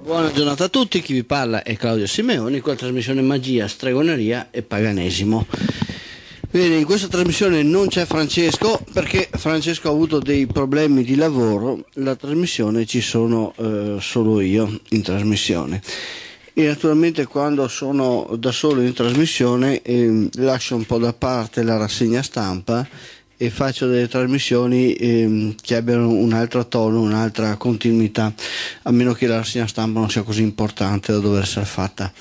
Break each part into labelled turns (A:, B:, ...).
A: Buona giornata a tutti, chi vi parla è Claudio Simeoni con la trasmissione Magia, Stregoneria e Paganesimo. Bene, in questa trasmissione non c'è Francesco perché Francesco ha avuto dei problemi di lavoro, la trasmissione ci sono solo io in trasmissione. E naturalmente quando sono da solo in trasmissione lascio un po' da parte la rassegna stampa e faccio delle trasmissioni che abbiano un altro tono, un'altra continuità, a meno che la rassegna stampa non sia così importante da dover essere fatta.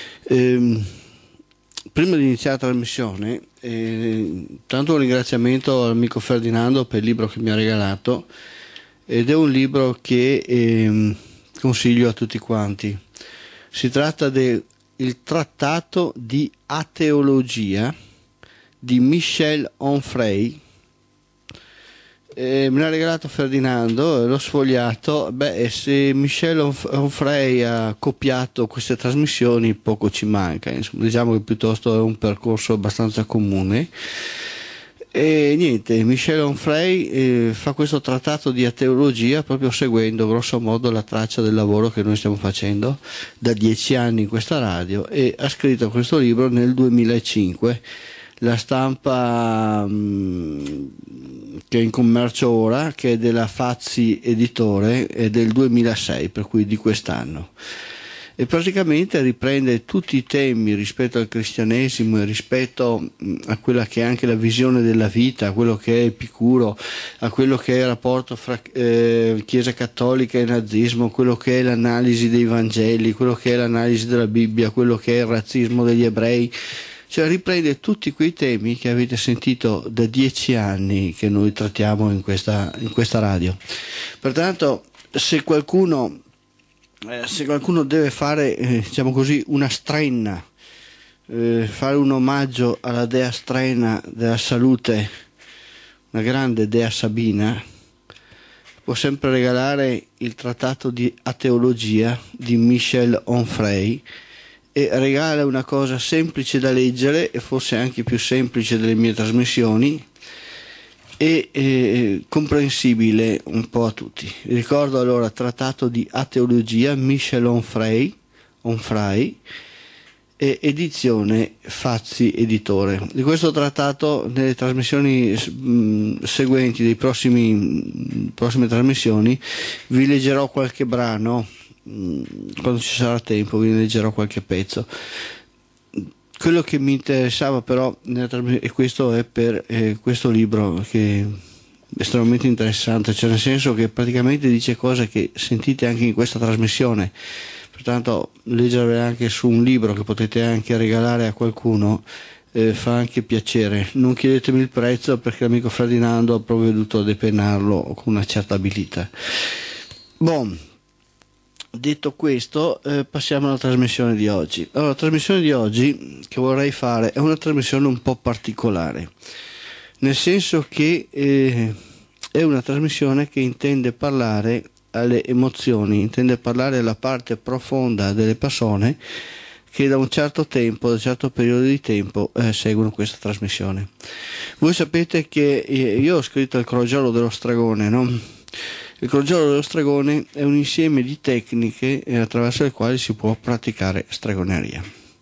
A: Prima di iniziare la trasmissione, tanto un ringraziamento all'amico Ferdinando per il libro che mi ha regalato, ed è un libro che consiglio a tutti quanti. Si tratta del Trattato di Ateologia di Michel Onfray. Me l'ha regalato Ferdinando, l'ho sfogliato. Se Michel Onfray ha copiato queste trasmissioni, poco ci manca. Insomma, diciamo che piuttosto è un percorso abbastanza comune. E niente, Michel Onfray fa questo trattato di ateologia proprio seguendo grosso modo la traccia del lavoro che noi stiamo facendo da 10 anni in questa radio, e ha scritto questo libro nel 2005. La stampa che è in commercio ora, che è della Fazzi Editore, è del 2006, per cui di quest'anno, e praticamente riprende tutti i temi rispetto al cristianesimo e rispetto a quella che è anche la visione della vita, a quello che è Epicuro, a quello che è il rapporto fra Chiesa Cattolica e nazismo, quello che è l'analisi dei Vangeli, quello che è l'analisi della Bibbia, quello che è il razzismo degli ebrei. Cioè riprende tutti quei temi che avete sentito da 10 anni che noi trattiamo in questa radio. Pertanto se qualcuno deve fare diciamo così una strenna, fare un omaggio alla dea strenna della salute, una grande dea Sabina, può sempre regalare il Trattato di Ateologia di Michel Onfray, e regala una cosa semplice da leggere, e forse anche più semplice delle mie trasmissioni, e comprensibile un po' a tutti. Ricordo allora Trattato di Ateologia Michel Onfray, edizione Fazzi Editore. Di questo trattato nelle trasmissioni seguenti, dei prossime trasmissioni, vi leggerò qualche brano. Quando ci sarà tempo vi leggerò qualche pezzo. Quello che mi interessava però e questo è per questo libro, che è estremamente interessante, cioè nel senso che praticamente dice cose che sentite anche in questa trasmissione, pertanto leggerle anche su un libro che potete anche regalare a qualcuno fa anche piacere. Non chiedetemi il prezzo perché l'amico Ferdinando ha provveduto a depennarlo con una certa abilità. Detto questo, passiamo alla trasmissione di oggi. Allora, la trasmissione di oggi che vorrei fare è una trasmissione un po' particolare, nel senso che è una trasmissione che intende parlare alle emozioni, intende parlare alla parte profonda delle persone che da un certo tempo, da un certo periodo di tempo seguono questa trasmissione. Voi sapete che io ho scritto il Crogiolo dello Stregone, no? Il Crogiolo dello Stregone è un insieme di tecniche attraverso le quali si può praticare stregoneria.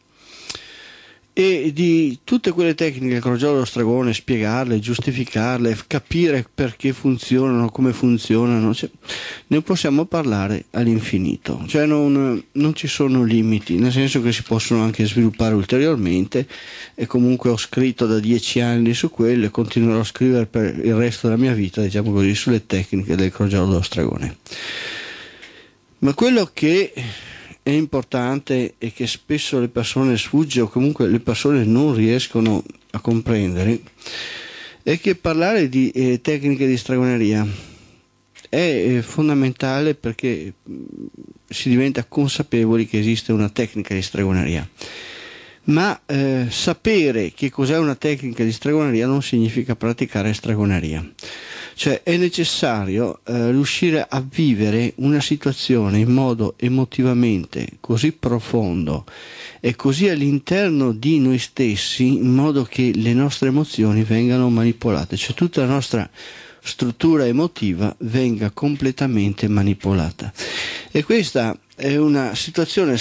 A: E di tutte quelle tecniche del Crogiolo dello Stregone, spiegarle, giustificarle, capire perché funzionano, come funzionano, ne possiamo parlare all'infinito. Cioè non ci sono limiti, nel senso che si possono anche sviluppare ulteriormente, e comunque ho scritto da 10 anni su quello e continuerò a scrivere per il resto della mia vita, diciamo così, sulle tecniche del Crogiolo dello Stregone. Ma quello che è importante e che spesso le persone sfugge, o comunque le persone non riescono a comprendere, è che parlare di tecniche di stregoneria è fondamentale, perché si diventa consapevoli che esiste una tecnica di stregoneria. Ma sapere che cos'è una tecnica di stregoneria non significa praticare stregoneria. Cioè è necessario riuscire a vivere una situazione in modo emotivamente così profondo e così all'interno di noi stessi, in modo che le nostre emozioni vengano manipolate, cioè tutta la nostra struttura emotiva venga completamente manipolata. E questa è una situazione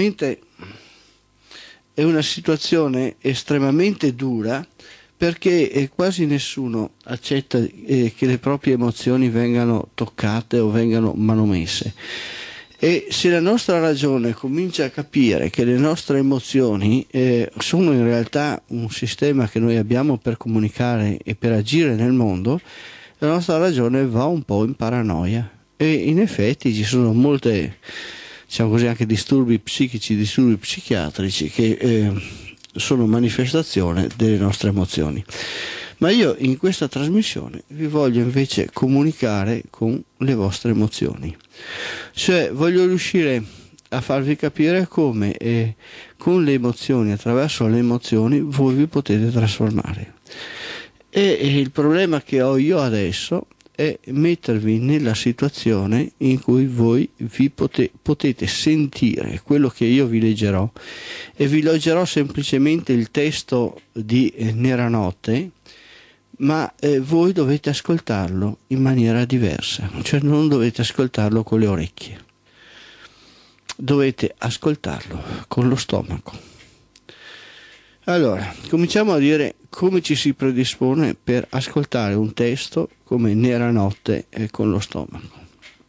A: estremamente dura, perché quasi nessuno accetta che le proprie emozioni vengano toccate o vengano manomesse. E se la nostra ragione comincia a capire che le nostre emozioni sono in realtà un sistema che noi abbiamo per comunicare e per agire nel mondo, la nostra ragione va un po' in paranoia. E in effetti ci sono molte, diciamo così, anche disturbi psichici, disturbi psichiatrici che sono manifestazione delle nostre emozioni. Ma io in questa trasmissione vi voglio invece comunicare con le vostre emozioni, cioè voglio riuscire a farvi capire come con le emozioni, attraverso le emozioni, voi vi potete trasformare. E il problema che ho io adesso è mettervi nella situazione in cui voi vi potete sentire quello che io vi leggerò, e vi leggerò semplicemente il testo di Neranotte, ma voi dovete ascoltarlo in maniera diversa, cioè non dovete ascoltarlo con le orecchie, dovete ascoltarlo con lo stomaco. Allora, cominciamo a dire come ci si predispone per ascoltare un testo come Neranotte con lo stomaco.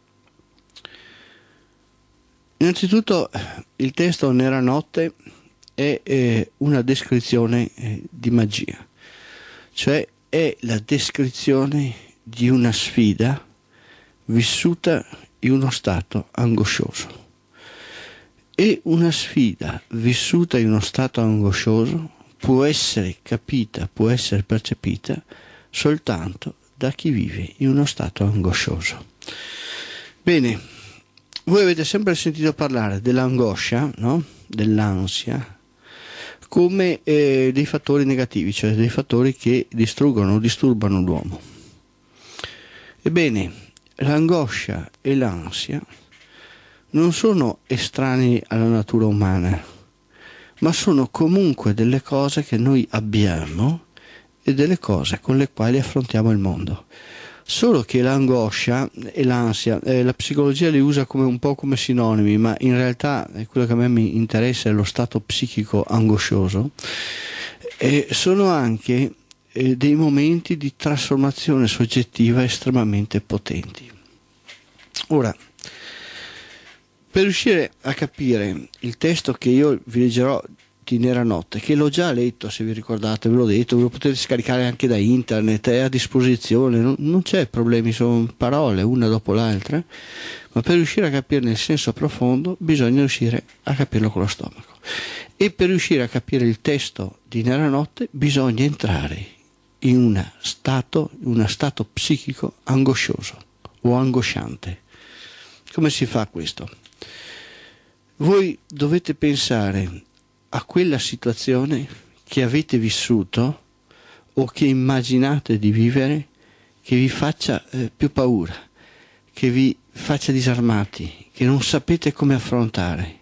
A: Innanzitutto, il testo Neranotte è una descrizione di magia, cioè è la descrizione di una sfida vissuta in uno stato angoscioso. E una sfida vissuta in uno stato angoscioso può essere capita, può essere percepita soltanto da chi vive in uno stato angoscioso. Bene, voi avete sempre sentito parlare dell'angoscia, no? Dell'ansia, come dei fattori negativi, cioè dei fattori che distruggono o disturbano l'uomo. Ebbene, l'angoscia e l'ansia non sono estranei alla natura umana, ma sono comunque delle cose che noi abbiamo e delle cose con le quali affrontiamo il mondo. Solo che l'angoscia e l'ansia, la psicologia li usa come un po' come sinonimi, ma in realtà quello che a me mi interessa è lo stato psichico angoscioso, e sono anche dei momenti di trasformazione soggettiva estremamente potenti. Ora, per riuscire a capire il testo che io vi leggerò di Neranotte, che l'ho già letto, se vi ricordate, ve l'ho detto, ve lo potete scaricare anche da internet, è a disposizione, non c'è problemi, sono parole una dopo l'altra, ma per riuscire a capirne il senso profondo bisogna riuscire a capirlo con lo stomaco. E per riuscire a capire il testo di Neranotte bisogna entrare in uno stato psichico angoscioso o angosciante. Come si fa questo? Voi dovete pensare a quella situazione che avete vissuto o che immaginate di vivere, che vi faccia più paura, che vi faccia disarmati, che non sapete come affrontare.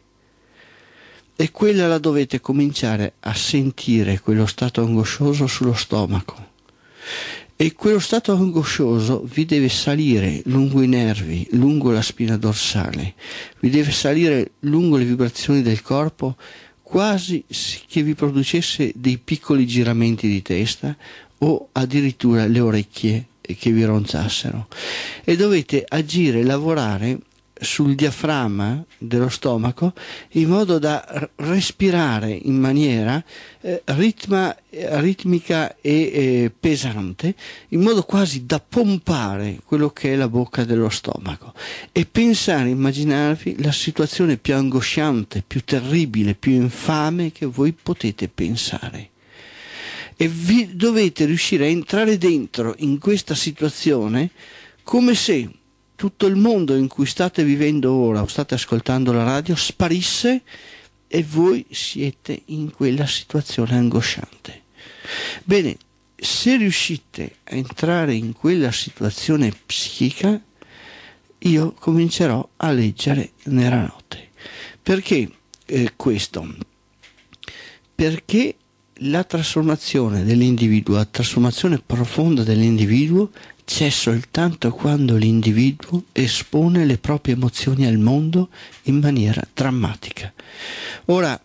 A: E quella la dovete cominciare a sentire, quello stato angoscioso, sullo stomaco. E quello stato angoscioso vi deve salire lungo i nervi, lungo la spina dorsale, vi deve salire lungo le vibrazioni del corpo, quasi che vi producesse dei piccoli giramenti di testa o addirittura le orecchie che vi ronzassero. E dovete agire, lavorare sul diaframma dello stomaco in modo da respirare in maniera ritmica e pesante, in modo quasi da pompare quello che è la bocca dello stomaco, e pensare, immaginarvi la situazione più angosciante, più terribile, più infame che voi potete pensare. E vi dovete riuscire a entrare dentro in questa situazione come se tutto il mondo in cui state vivendo ora o state ascoltando la radio sparisse e voi siete in quella situazione angosciante. Bene, se riuscite a entrare in quella situazione psichica, io comincerò a leggere Neranotte. Perché questo? Perché la trasformazione dell'individuo, la trasformazione profonda dell'individuo c'è soltanto quando l'individuo espone le proprie emozioni al mondo in maniera drammatica. Ora,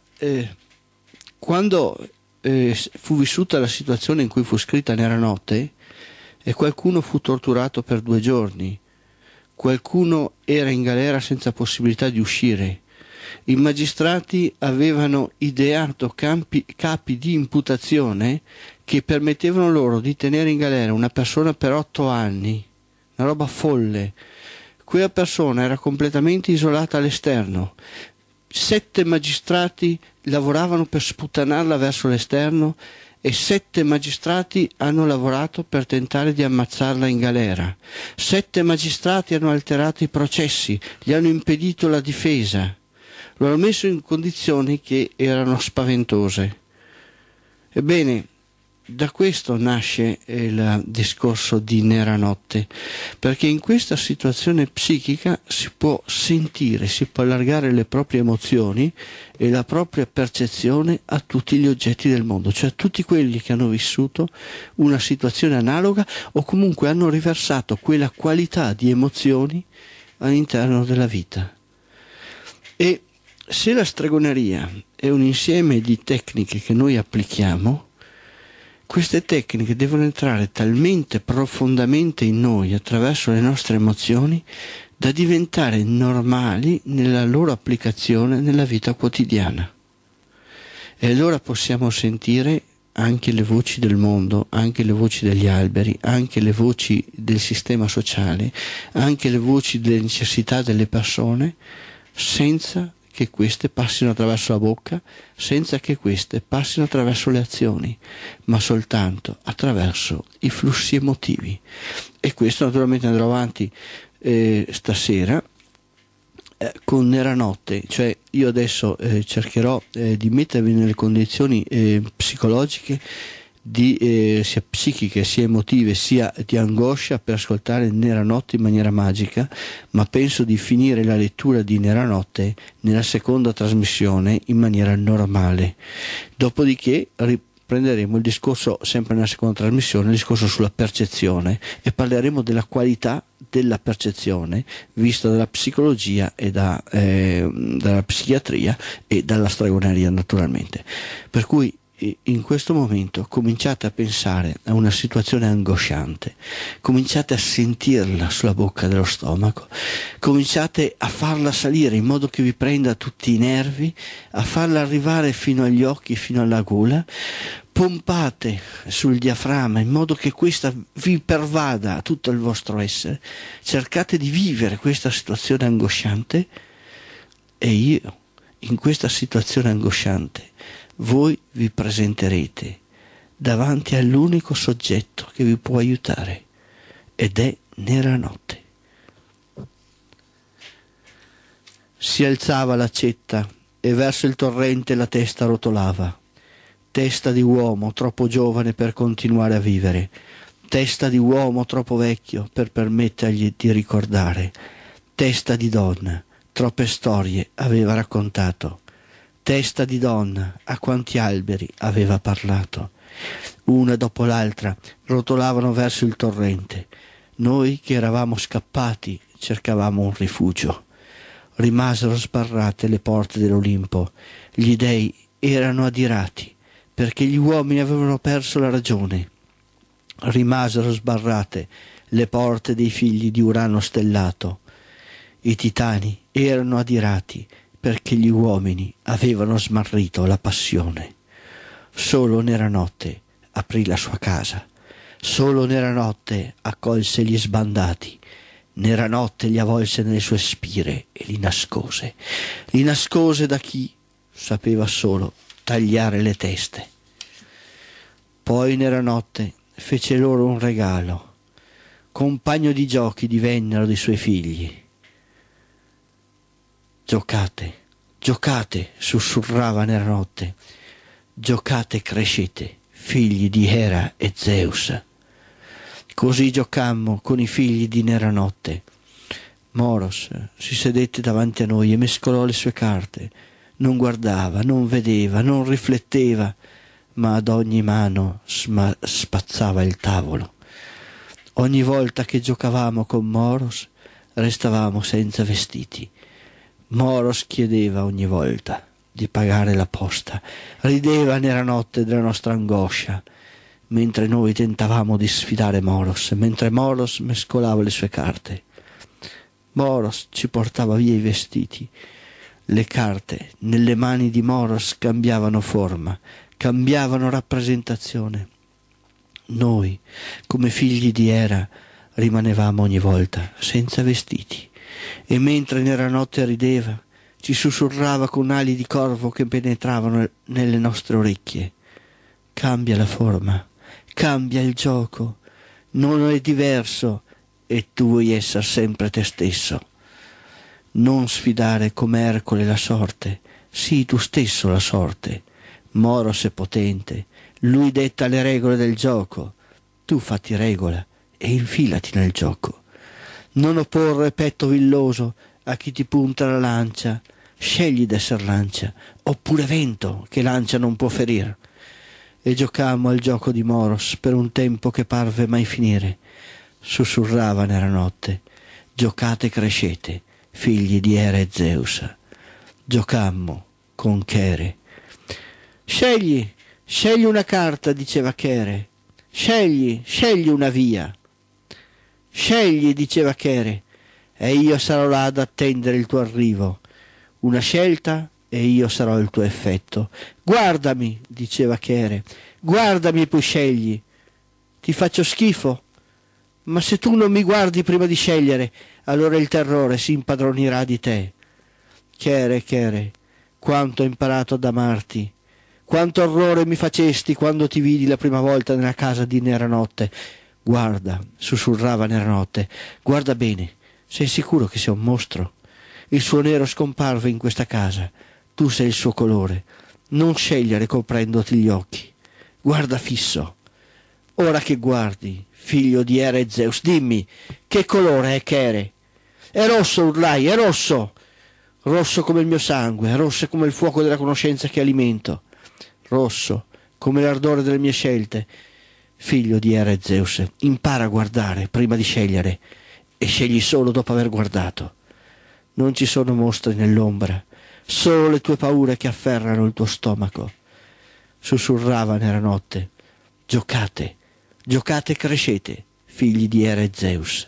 A: quando fu vissuta la situazione in cui fu scritta Nera Notte, e qualcuno fu torturato per 2 giorni, qualcuno era in galera senza possibilità di uscire, i magistrati avevano ideato capi di imputazione che permettevano loro di tenere in galera una persona per 8 anni, una roba folle. Quella persona era completamente isolata all'esterno. 7 magistrati lavoravano per sputtanarla verso l'esterno e 7 magistrati hanno lavorato per tentare di ammazzarla in galera. 7 magistrati hanno alterato i processi, gli hanno impedito la difesa, lo hanno messo in condizioni che erano spaventose. Ebbene, da questo nasce il discorso di Nera Notte, perché in questa situazione psichica si può sentire, si può allargare le proprie emozioni e la propria percezione a tutti gli oggetti del mondo, cioè a tutti quelli che hanno vissuto una situazione analoga o comunque hanno riversato quella qualità di emozioni all'interno della vita. E se la stregoneria è un insieme di tecniche che noi applichiamo, queste tecniche devono entrare talmente profondamente in noi attraverso le nostre emozioni da diventare normali nella loro applicazione nella vita quotidiana. E allora possiamo sentire anche le voci del mondo, anche le voci degli alberi, anche le voci del sistema sociale, anche le voci delle necessità delle persone, senza che queste passino attraverso la bocca, senza che queste passino attraverso le azioni, ma soltanto attraverso i flussi emotivi. E questo naturalmente andrò avanti stasera con Nera Notte, cioè io adesso cercherò di mettervi nelle condizioni psicologiche sia psichiche, sia emotive, sia di angoscia per ascoltare Nera Notte in maniera magica, ma penso di finire la lettura di Nera Notte nella seconda trasmissione in maniera normale. Dopodiché riprenderemo il discorso, sempre nella seconda trasmissione, il discorso sulla percezione, e parleremo della qualità della percezione vista dalla psicologia e dalla psichiatria e dalla stregoneria naturalmente. Per cui in questo momento cominciate a pensare a una situazione angosciante, cominciate a sentirla sulla bocca dello stomaco, cominciate a farla salire in modo che vi prenda tutti i nervi, a farla arrivare fino agli occhi, fino alla gola, pompate sul diaframma in modo che questa vi pervada tutto il vostro essere, cercate di vivere questa situazione angosciante e io in questa situazione angosciante voi vi presenterete davanti all'unico soggetto che vi può aiutare, ed è Nera Notte. Si alzava l'accetta e verso il torrente la testa rotolava, testa di uomo troppo giovane per continuare a vivere, testa di uomo troppo vecchio per permettergli di ricordare, testa di donna, troppe storie aveva raccontato, testa di donna, a quanti alberi aveva parlato. Una dopo l'altra rotolavano verso il torrente. Noi che eravamo scappati cercavamo un rifugio. Rimasero sbarrate le porte dell'Olimpo. Gli dei erano adirati perché gli uomini avevano perso la ragione. Rimasero sbarrate le porte dei figli di Urano stellato. I titani erano adirati perché gli uomini avevano smarrito la passione. Solo Nera Notte aprì la sua casa, solo Nera Notte accolse gli sbandati, Nera Notte li avvolse nelle sue spire e li nascose da chi sapeva solo tagliare le teste. Poi Nera Notte fece loro un regalo, compagno di giochi divennero dei suoi figli. Giocate, giocate, sussurrava Nera Notte, giocate e crescete, figli di Hera e Zeus. Così giocammo con i figli di Nera Notte. Moros si sedette davanti a noi e mescolò le sue carte. Non guardava, non vedeva, non rifletteva, ma ad ogni mano spazzava il tavolo. Ogni volta che giocavamo con Moros restavamo senza vestiti. Moros chiedeva ogni volta di pagare la posta, rideva nera notte della nostra angoscia, mentre noi tentavamo di sfidare Moros, mentre Moros mescolava le sue carte. Moros ci portava via i vestiti. Le carte nelle mani di Moros cambiavano forma, cambiavano rappresentazione. Noi, come figli di Era, rimanevamo ogni volta senza vestiti, e mentre nera notte rideva, ci sussurrava con ali di corvo che penetravano nelle nostre orecchie. Cambia la forma, cambia il gioco, non è diverso e tu vuoi essere sempre te stesso. Non sfidare come Ercole la sorte, sii tu stesso la sorte. Moros è potente, lui detta le regole del gioco, tu fatti regola e infilati nel gioco. Non opporre petto villoso a chi ti punta la lancia, scegli d'esser lancia, oppure vento che lancia non può ferir. E giocammo al gioco di Moros per un tempo che parve mai finire. Sussurrava nera notte, giocate e crescete, figli di Era e Zeus. Giocammo con Chere. Scegli una carta, diceva Chere. Scegli una via. Scegli, diceva Chere, e io sarò là ad attendere il tuo arrivo. Una scelta e io sarò il tuo effetto. Guardami, diceva Chere, guardami e poi scegli. Ti faccio schifo? Ma se tu non mi guardi prima di scegliere, allora il terrore si impadronirà di te. Chere, quanto ho imparato ad amarti. Quanto orrore mi facesti quando ti vidi la prima volta nella casa di Neranotte. Guarda, sussurrava Neranotte, guarda bene, sei sicuro che sia un mostro? Il suo nero scomparve in questa casa, tu sei il suo colore. Non scegliere coprendoti gli occhi. Guarda fisso. Ora che guardi, figlio di Era e Zeus, dimmi, che colore è Chere? È rosso, urlai, è rosso! Rosso come il mio sangue, rosso come il fuoco della conoscenza che alimento. Rosso come l'ardore delle mie scelte. Figlio di Era e Zeus, impara a guardare prima di scegliere e scegli solo dopo aver guardato. Non ci sono mostri nell'ombra, solo le tue paure che afferrano il tuo stomaco. Sussurrava nera notte, giocate e crescete, figli di Era e Zeus.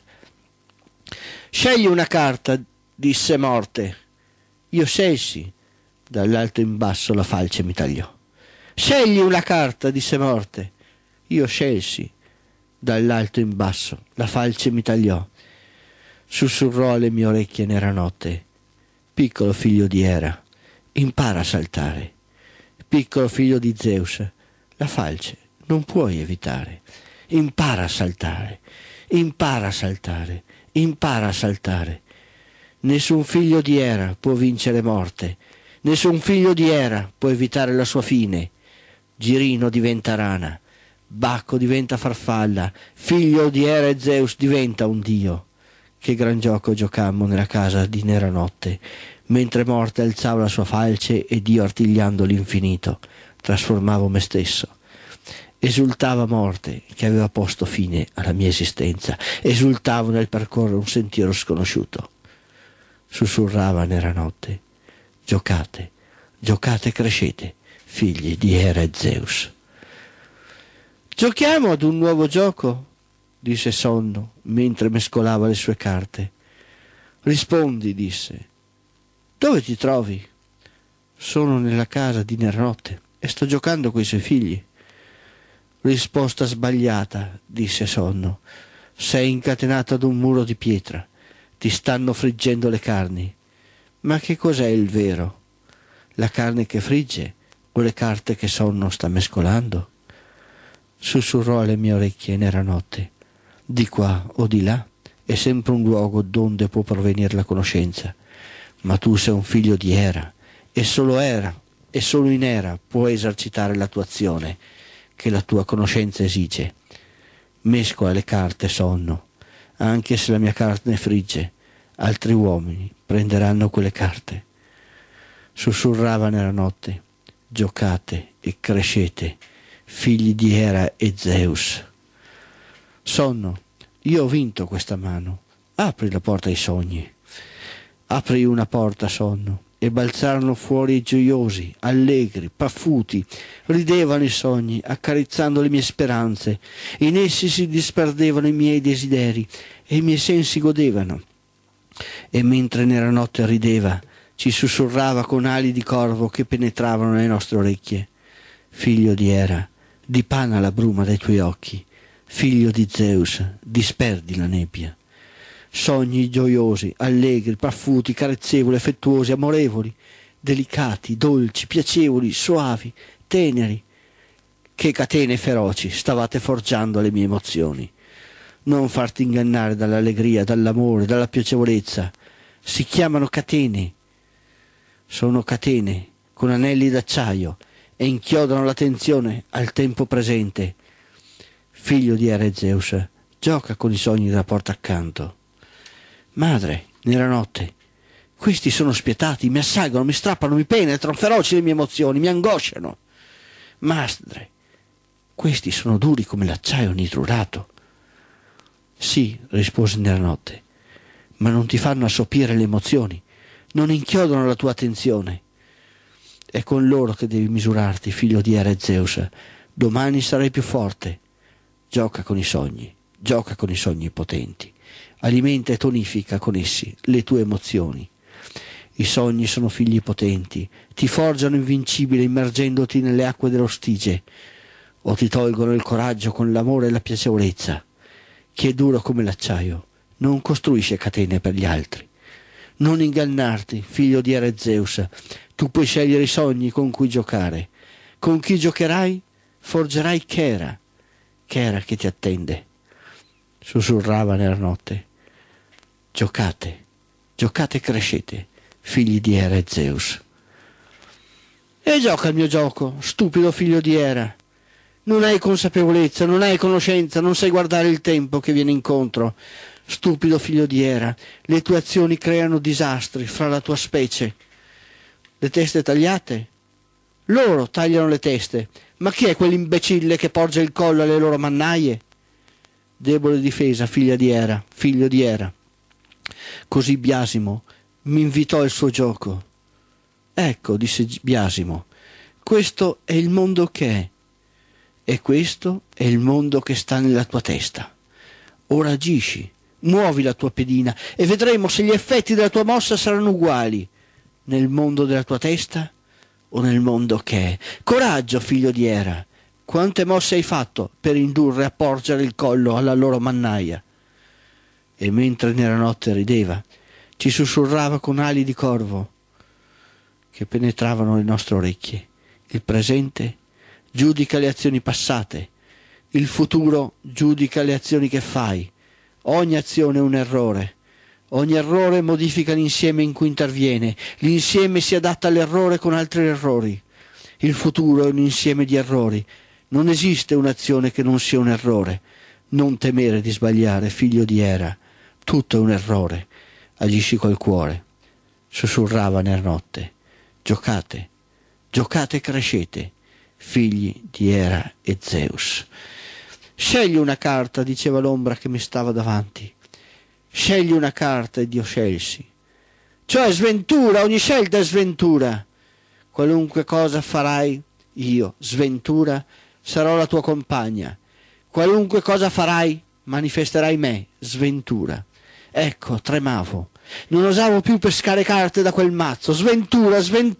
A: Scegli una carta, disse Morte. Io scelsi, dall'alto in basso la falce mi tagliò. Scegli una carta, disse Morte. Io scelsi, dall'alto in basso la falce mi tagliò. Sussurrò alle mie orecchie nera notte. Piccolo figlio di Era, impara a saltare. Piccolo figlio di Zeus, la falce non puoi evitare. Impara a saltare, impara a saltare, impara a saltare. Nessun figlio di Era può vincere Morte. Nessun figlio di Era può evitare la sua fine. Girino diventa rana, Bacco diventa farfalla, figlio di Era e Zeus diventa un dio. Che gran gioco giocammo nella casa di Neranotte, mentre Morte alzava la sua falce ed io, artigliando l'infinito, trasformavo me stesso. Esultava Morte che aveva posto fine alla mia esistenza, esultavo nel percorrere un sentiero sconosciuto. Sussurrava Neranotte, giocate e crescete, figli di Era e Zeus. Giochiamo ad un nuovo gioco, disse Sonno, mentre mescolava le sue carte. Rispondi, disse. Dove ti trovi? Sono nella casa di Neranotte e sto giocando coi suoi figli. Risposta sbagliata, disse Sonno. Sei incatenato ad un muro di pietra. Ti stanno friggendo le carni. Ma che cos'è il vero? La carne che frigge o le carte che Sonno sta mescolando? Sussurrò alle mie orecchie Neranotte. Di qua o di là è sempre un luogo donde può provenire la conoscenza. Ma tu sei un figlio di Era e solo in Era può esercitare la tua azione che la tua conoscenza esige. Mescola le carte, Sonno. Anche se la mia carne frigge, altri uomini prenderanno quelle carte. Sussurrava Neranotte. Giocate e crescete, figli di Era e Zeus. Sonno, Io ho vinto questa mano. Apri la porta ai sogni. Apri una porta, sonno, e balzarono fuori i gioiosi, allegri, paffuti. Ridevano i sogni, accarezzando le mie speranze. In essi si disperdevano i miei desideri e i miei sensi godevano. E mentre nella notte rideva, ci sussurrava con ali di corvo che penetravano nelle nostre orecchie. Figlio di Era, dipana la bruma dai tuoi occhi. Figlio di Zeus, disperdi la nebbia. Sogni gioiosi, allegri, paffuti, carezzevoli, affettuosi, amorevoli, delicati, dolci, piacevoli, soavi, teneri. Che catene feroci stavate forgiando alle mie emozioni. Non farti ingannare dall'allegria, dall'amore, dalla piacevolezza. Si chiamano catene. Sono catene con anelli d'acciaio e inchiodano l'attenzione al tempo presente. Figlio di Era e Zeus, gioca con i sogni della porta accanto. Madre, nella notte, questi sono spietati, mi assalgono, mi strappano, mi penetrano, feroci le mie emozioni, mi angosciano. Madre, questi sono duri come l'acciaio niturato. Sì, rispose nella notte, ma non ti fanno assopire le emozioni, non inchiodano la tua attenzione. È con loro che devi misurarti, figlio di Era e Zeus. Domani sarai più forte. Gioca con i sogni potenti. Alimenta e tonifica con essi le tue emozioni. I sogni sono figli potenti, ti forgiano invincibile immergendoti nelle acque dello Stige, o ti tolgono il coraggio con l'amore e la piacevolezza. Chi è duro come l'acciaio non costruisce catene per gli altri. Non ingannarti, figlio di Era e Zeus, tu puoi scegliere i sogni con cui giocare. Con chi giocherai, forgerai Chera che ti attende. Sussurrava nella notte. Giocate e crescete, figli di Era e Zeus. E gioca il mio gioco, stupido figlio di Era. Non hai consapevolezza, non hai conoscenza, non sai guardare il tempo che viene incontro. Stupido figlio di Era, le tue azioni creano disastri fra la tua specie. Le teste tagliate? Loro tagliano le teste, ma chi è quell'imbecille che porge il collo alle loro mannaie? Debole difesa, figlio di Era. Così Biasimo mi invitò al suo gioco. Ecco, disse Biasimo, questo è il mondo che è, e questo è il mondo che sta nella tua testa. Ora agisci, muovi la tua pedina e vedremo se gli effetti della tua mossa saranno uguali nel mondo della tua testa o nel mondo che è. Coraggio, figlio di Era. Quante mosse hai fatto per indurre a porgere il collo alla loro mannaia? E mentre nella notte rideva, ci sussurrava con ali di corvo che penetravano le nostre orecchie. Il presente giudica le azioni passate, il futuro giudica le azioni che fai. Ogni azione è un errore. Ogni errore modifica l'insieme in cui interviene. L'insieme si adatta all'errore con altri errori. Il futuro è un insieme di errori. Non esiste un'azione che non sia un errore. Non temere di sbagliare, figlio di Era. Tutto è un errore. Agisci col cuore. Sussurrava nella notte. Giocate e crescete, figli di Era e Zeus. Scegli una carta, diceva l'ombra che mi stava davanti. Scegli una carta ed io scelsi. Cioè sventura, ogni scelta è sventura. Qualunque cosa farai, io, sventura, sarò la tua compagna. Qualunque cosa farai, manifesterai me, sventura. Ecco, tremavo. Non osavo più pescare carte da quel mazzo. Sventura.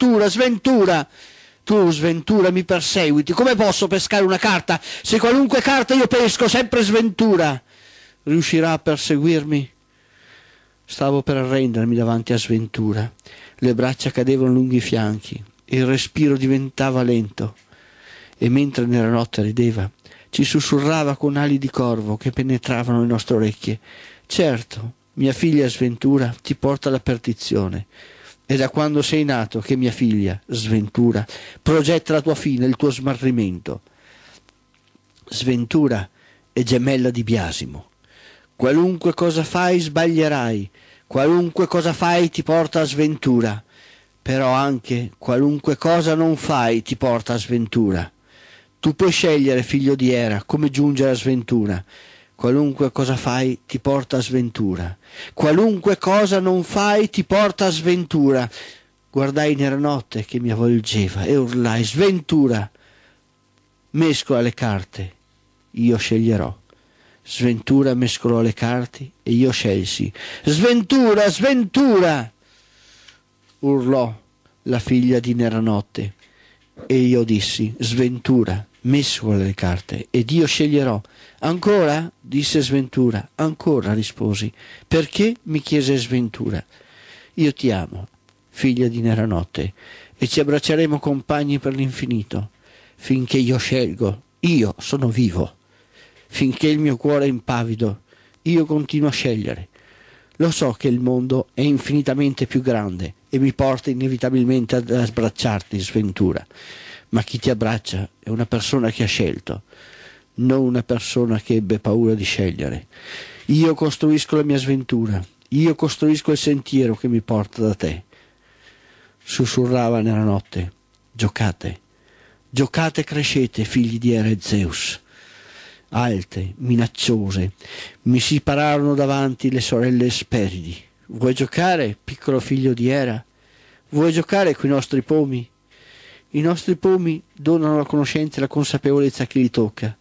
A: Tu, sventura, mi perseguiti. Come posso pescare una carta se qualunque carta io pesco, sempre sventura? Riuscirà a perseguirmi? Stavo per arrendermi davanti a sventura. Le braccia cadevano lungo i fianchi. Il respiro diventava lento. E mentre nella notte rideva, ci sussurrava con ali di corvo che penetravano le nostre orecchie. Certo, mia figlia Sventura ti porta alla perdizione. È da quando sei nato che mia figlia, Sventura, progetta la tua fine, il tuo smarrimento. Sventura è gemella di Biasimo. Qualunque cosa fai sbaglierai, qualunque cosa fai ti porta a sventura, però anche qualunque cosa non fai ti porta a sventura. Tu puoi scegliere, figlio di Era, come giungere a sventura. Qualunque cosa fai ti porta a sventura. Qualunque cosa non fai ti porta a sventura. Guardai nera notte che mi avvolgeva e urlai: sventura! Mescola le carte, io sceglierò. Sventura mescolò le carte e io scelsi. Sventura, sventura! Urlò la figlia di Neranotte e io dissi: sventura, mescola le carte ed io sceglierò. Ancora? Disse Sventura. Ancora, risposi. Perché? Mi chiese Sventura. Io ti amo, figlia di Neranotte, e ci abbracceremo compagni per l'infinito, finché io scelgo. Io sono vivo. Finché il mio cuore è impavido, io continuo a scegliere. Lo so che il mondo è infinitamente più grande e mi porta inevitabilmente ad abbracciarti, Sventura, ma chi ti abbraccia è una persona che ha scelto, non una persona che ebbe paura di scegliere. Io costruisco la mia sventura, io costruisco il sentiero che mi porta da te. Sussurrava nella notte: giocate, giocate e crescete, figli di Era e Zeus. Alte, minacciose, mi si pararono davanti le sorelle Esperidi. Vuoi giocare, piccolo figlio di Era? Vuoi giocare coi nostri pomi? I nostri pomi donano la conoscenza e la consapevolezza a chi li tocca.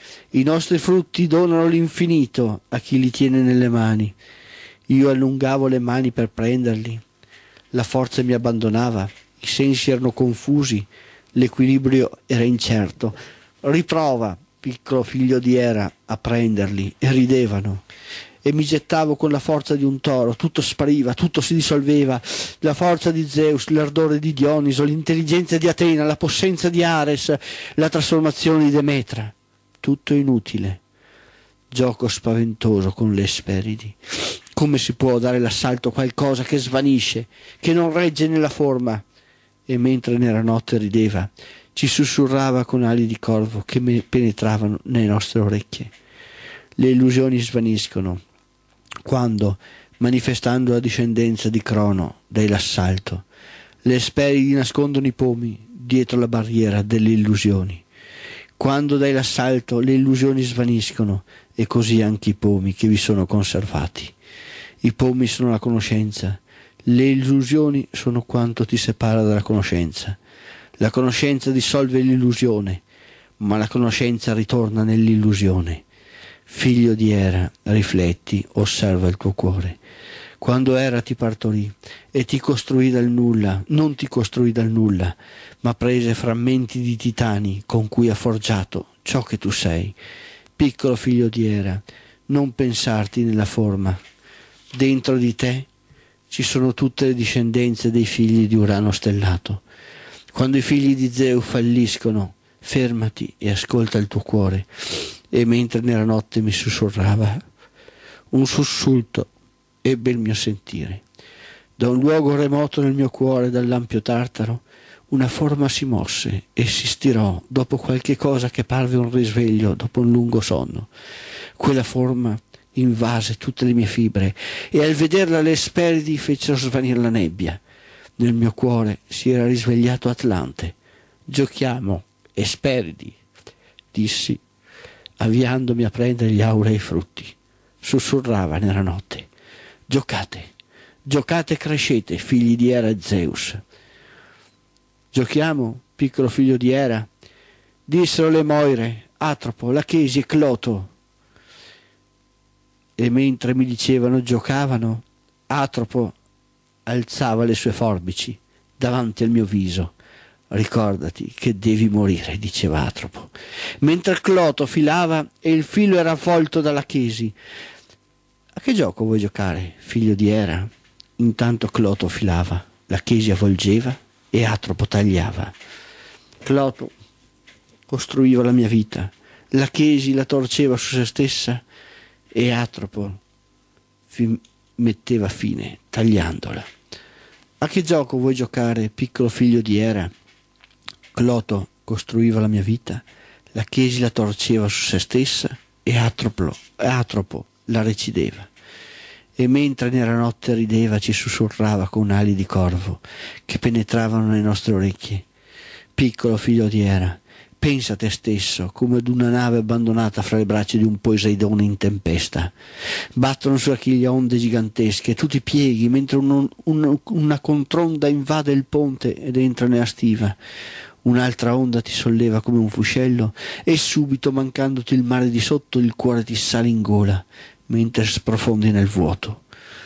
A: I nostri frutti donano l'infinito a chi li tiene nelle mani. Io allungavo le mani per prenderli. La forza mi abbandonava, i sensi erano confusi, l'equilibrio era incerto. Riprova, piccolo figlio di Era, a prenderli, e ridevano. E mi gettavo con la forza di un toro, tutto spariva, tutto si dissolveva, la forza di Zeus, l'ardore di Dioniso, l'intelligenza di Atena, la possenza di Ares, la trasformazione di Demetra. Tutto inutile. Gioco spaventoso con le Esperidi. Come si può dare l'assalto a qualcosa che svanisce, che non regge nella forma? E mentre nella notte rideva, ci sussurrava con ali di corvo che penetravano nelle nostre orecchie. Le illusioni svaniscono quando, manifestando la discendenza di Crono, dai l'assalto. Le Esperidi nascondono i pomi dietro la barriera delle illusioni. Quando dai l'assalto le illusioni svaniscono e così anche i pomi che vi sono conservati. I pomi sono la conoscenza, le illusioni sono quanto ti separa dalla conoscenza. La conoscenza dissolve l'illusione, ma la conoscenza ritorna nell'illusione. Figlio di Era, rifletti, osserva il tuo cuore. Quando Era ti partorì e ti costruì dal nulla, non ti costruì dal nulla, ma prese frammenti di titani con cui ha forgiato ciò che tu sei. Piccolo figlio di Era, non pensarti nella forma. Dentro di te ci sono tutte le discendenze dei figli di Urano stellato. Quando i figli di Zeus falliscono, fermati e ascolta il tuo cuore. E mentre nella notte mi sussurrava, un sussulto ebbe il mio sentire. Da un luogo remoto nel mio cuore, dall'ampio Tartaro, una forma si mosse e si stirò dopo qualche cosa che parve un risveglio dopo un lungo sonno. Quella forma invase tutte le mie fibre e al vederla le Esperidi fecero svanire la nebbia. Nel mio cuore si era risvegliato Atlante. Giochiamo, Esperidi, dissi, avviandomi a prendere gli aurei frutti. Sussurrava nella notte: giocate, giocate e crescete, figli di Era e Zeus. Giochiamo, piccolo figlio di Era? Dissero le Moire, Atropo, Lachesi e Cloto. E mentre mi dicevano giocavano, Atropo alzava le sue forbici davanti al mio viso. Ricordati che devi morire, diceva Atropo. Mentre Cloto filava e il filo era avvolto da Lachesi. A che gioco vuoi giocare, figlio di Era? Intanto Cloto filava, Lachesi avvolgeva e Atropo tagliava. Cloto costruiva la mia vita, Lachesi la torceva su se stessa e Atropo metteva fine tagliandola. A che gioco vuoi giocare, piccolo figlio di Era? Cloto costruiva la mia vita, Lachesi la torceva su se stessa e Atropo la recideva. E mentre nella notte rideva ci sussurrava con ali di corvo che penetravano nelle nostre orecchie. Piccolo figlio di Era, Pensa a te stesso come ad una nave abbandonata fra le braccia di un Poseidone in tempesta. Battono sulla chiglia onde gigantesche, tu ti pieghi mentre una contronda invade il ponte ed entra nella stiva. Un'altra onda ti solleva come un fuscello e subito, mancandoti il mare di sotto, il cuore ti sale in gola mentre sprofondi nel vuoto.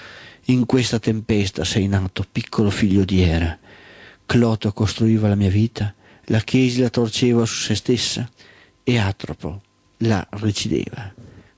A: In questa tempesta sei nato, piccolo figlio di Era. Cloto costruiva la mia vita, la Chesi la torceva su se stessa e Atropo la recideva.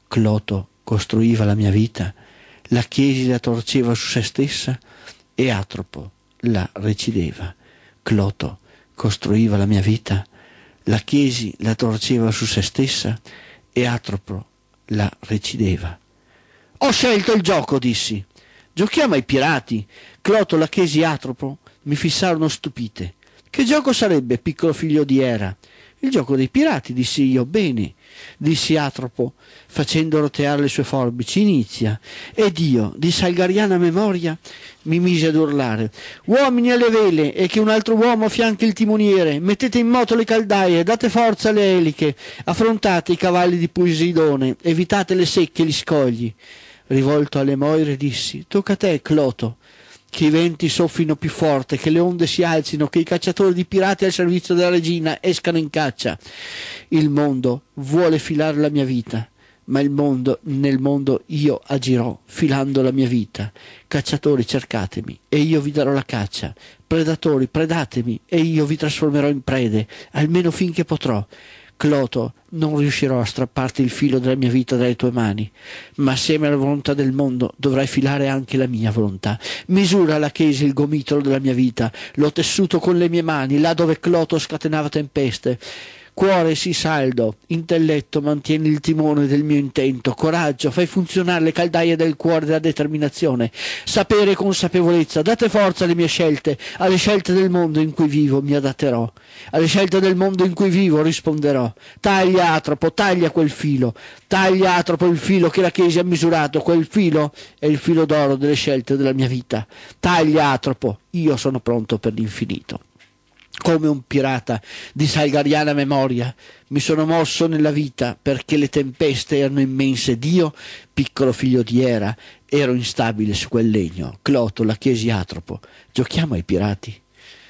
A: Cloto costruiva la mia vita, la Chesi la torceva su se stessa e Atropo la recideva. Cloto costruiva la mia vita, la Chesi la torceva su se stessa e Atropo la recideva. Ho scelto il gioco, dissi. Giochiamo ai pirati. Cloto, la Chesi e Atropo mi fissarono stupite. Che gioco sarebbe, piccolo figlio di Era? Il gioco dei pirati, dissi io. Bene, dissi Atropo, facendo roteare le sue forbici. Inizia. Ed io, di salgariana memoria, mi mise ad urlare. Uomini alle vele, e che un altro uomo affianchi il timoniere. Mettete in moto le caldaie, date forza alle eliche, affrontate i cavalli di Poseidone, evitate le secche e gli scogli. Rivolto alle Moire dissi, tocca a te, Cloto, che i venti soffino più forte, che le onde si alzino, che i cacciatori di pirati al servizio della regina escano in caccia. Il mondo vuole filare la mia vita, ma nel mondo io agirò filando la mia vita. Cacciatori, cercatemi e io vi darò la caccia. Predatori, predatemi e io vi trasformerò in prede, almeno finché potrò. Cloto, non riuscirò a strapparti il filo della mia vita dalle tue mani, ma assieme alla volontà del mondo dovrai filare anche la mia volontà. Misura la Chesi il gomitolo della mia vita, l'ho tessuto con le mie mani, là dove Cloto scatenava tempeste. Cuore sii saldo, intelletto mantieni il timone del mio intento, coraggio fai funzionare le caldaie del cuore della determinazione, sapere e consapevolezza, date forza alle mie scelte, alle scelte del mondo in cui vivo mi adatterò, alle scelte del mondo in cui vivo risponderò. Taglia Atropo, taglia quel filo, taglia Atropo il filo che la Chesi ha misurato, quel filo è il filo d'oro delle scelte della mia vita. Taglia Atropo, io sono pronto per l'infinito. Come un pirata di salgariana memoria mi sono mosso nella vita perché le tempeste erano immense ed io, piccolo figlio di Era, ero instabile su quel legno. Cloto, la Chesi, Atropo, giochiamo ai pirati?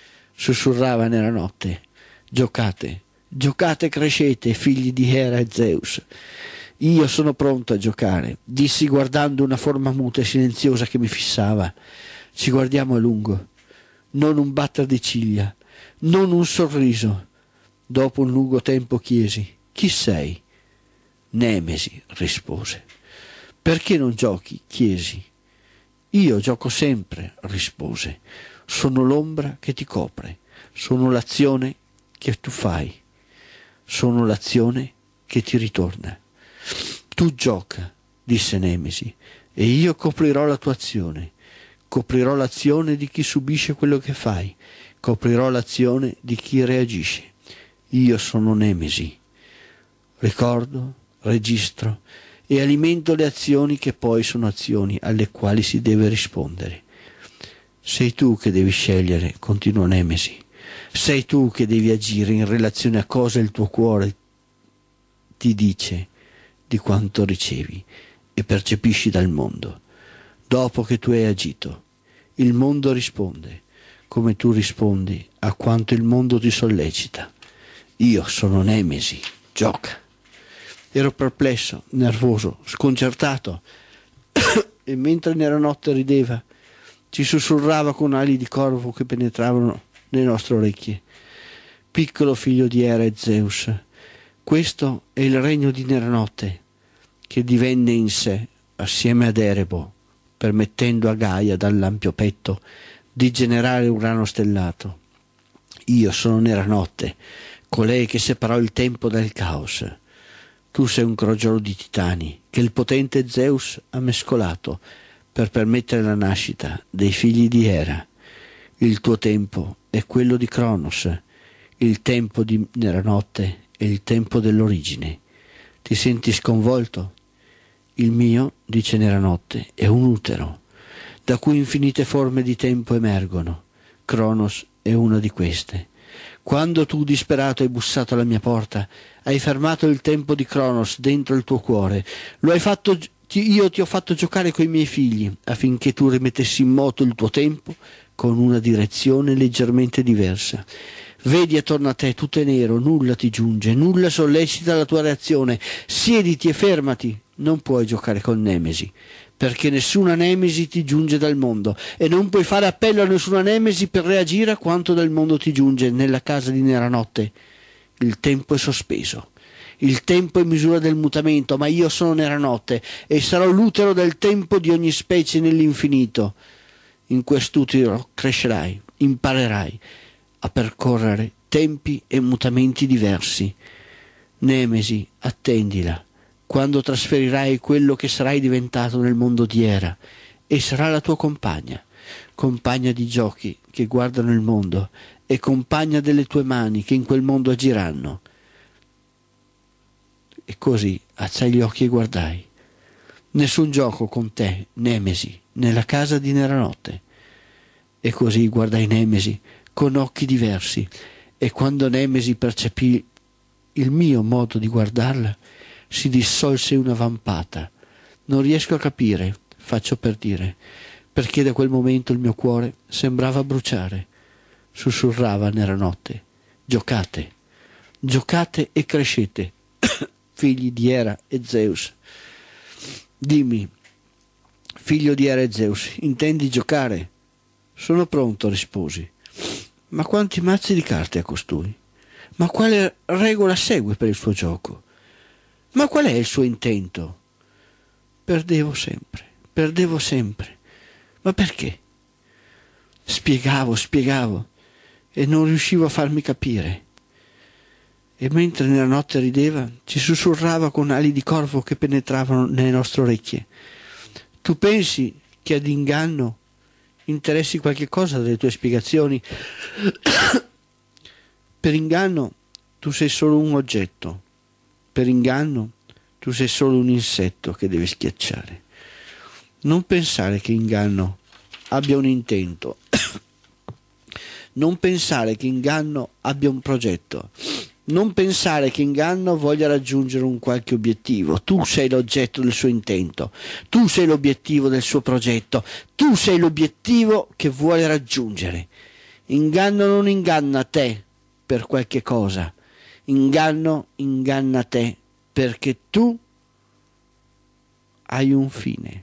A: Sussurrava nella notte. Giocate, giocate, crescete, figli di Era e Zeus. Io sono pronto a giocare, dissi guardando una forma muta e silenziosa che mi fissava. Ci guardiamo a lungo, non un batter di ciglia, non un sorriso. Dopo un lungo tempo chiesi, chi sei? Nemesi, rispose. Perché non giochi? Chiesi. Io gioco sempre, rispose. Sono l'ombra che ti copre, sono l'azione che tu fai, sono l'azione che ti ritorna. Tu gioca, disse Nemesi, e io coprirò la tua azione, coprirò l'azione di chi subisce quello che fai, coprirò l'azione di chi reagisce. Io sono Nemesi. Ricordo, registro e alimento le azioni che poi sono azioni alle quali si deve rispondere. Sei tu che devi scegliere, continuò Nemesi. Sei tu che devi agire in relazione a cosa il tuo cuore ti dice di quanto ricevi e percepisci dal mondo. Dopo che tu hai agito, il mondo risponde come tu rispondi a quanto il mondo ti sollecita. Io sono Nemesi, gioca. Ero perplesso, nervoso, sconcertato e mentre nella notte rideva, ci sussurrava con ali di corvo che penetravano le nostre orecchie. Piccolo figlio di Era e Zeus, questo è il regno di Neranotte, che divenne in sé, assieme ad Erebo, permettendo a Gaia dall'ampio petto di generare un rano stellato. Io sono Neranotte, colei che separò il tempo dal caos. Tu sei un crogiolo di titani che il potente Zeus ha mescolato per permettere la nascita dei figli di Era. Il tuo tempo è quello di Cronos, il tempo di Neranotte è il tempo dell'origine. Ti senti sconvolto? Il mio, dice Neranotte, è un utero, da cui infinite forme di tempo emergono. Cronos è una di queste. Quando tu, disperato, hai bussato alla mia porta, hai fermato il tempo di Cronos dentro il tuo cuore, lo hai fatto, io ti ho fatto giocare coi miei figli, affinché tu rimettessi in moto il tuo tempo con una direzione leggermente diversa. Vedi attorno a te, tutto è nero, nulla ti giunge, nulla sollecita la tua reazione. Siediti e fermati. Non puoi giocare con Nemesi, perché nessuna Nemesi ti giunge dal mondo, e non puoi fare appello a nessuna Nemesi per reagire a quanto dal mondo ti giunge nella casa di Neranotte. Il tempo è sospeso. Il tempo è misura del mutamento, ma io sono Neranotte e sarò l'utero del tempo di ogni specie nell'infinito. In quest'utero crescerai, imparerai a percorrere tempi e mutamenti diversi. Nemesi, attendila, quando trasferirai quello che sarai diventato nel mondo di Era, e sarà la tua compagna, compagna di giochi che guardano il mondo, e compagna delle tue mani che in quel mondo agiranno. E così alzai gli occhi e guardai. Nessun gioco con te, Nemesi, nella casa di Neranotte. E così guardai Nemesi con occhi diversi, e quando Nemesi percepì il mio modo di guardarla, si dissolse una vampata. Non riesco a capire, faccio per dire, perché da quel momento il mio cuore sembrava bruciare. Sussurrava Neranotte: giocate, giocate e crescete, figli di Era e Zeus. Dimmi, figlio di Era e Zeus, intendi giocare? Sono pronto, risposi. Ma quanti mazzi di carte ha costui? Ma quale regola segue per il suo gioco? Ma qual è il suo intento? Perdevo sempre. Ma perché? Spiegavo, e non riuscivo a farmi capire. E mentre nella notte rideva, ci sussurrava con ali di corvo che penetravano nelle nostre orecchie. Tu pensi che ad inganno interessi qualche cosa delle tue spiegazioni? Per inganno tu sei solo un oggetto. Per inganno tu sei solo un insetto che deve schiacciare. Non pensare che inganno abbia un intento. Non pensare che inganno abbia un progetto. Non pensare che inganno voglia raggiungere un qualche obiettivo. Tu sei l'oggetto del suo intento. Tu sei l'obiettivo del suo progetto. Tu sei l'obiettivo che vuole raggiungere. Inganno non inganna te per qualche cosa. Inganno inganna te perché tu hai un fine.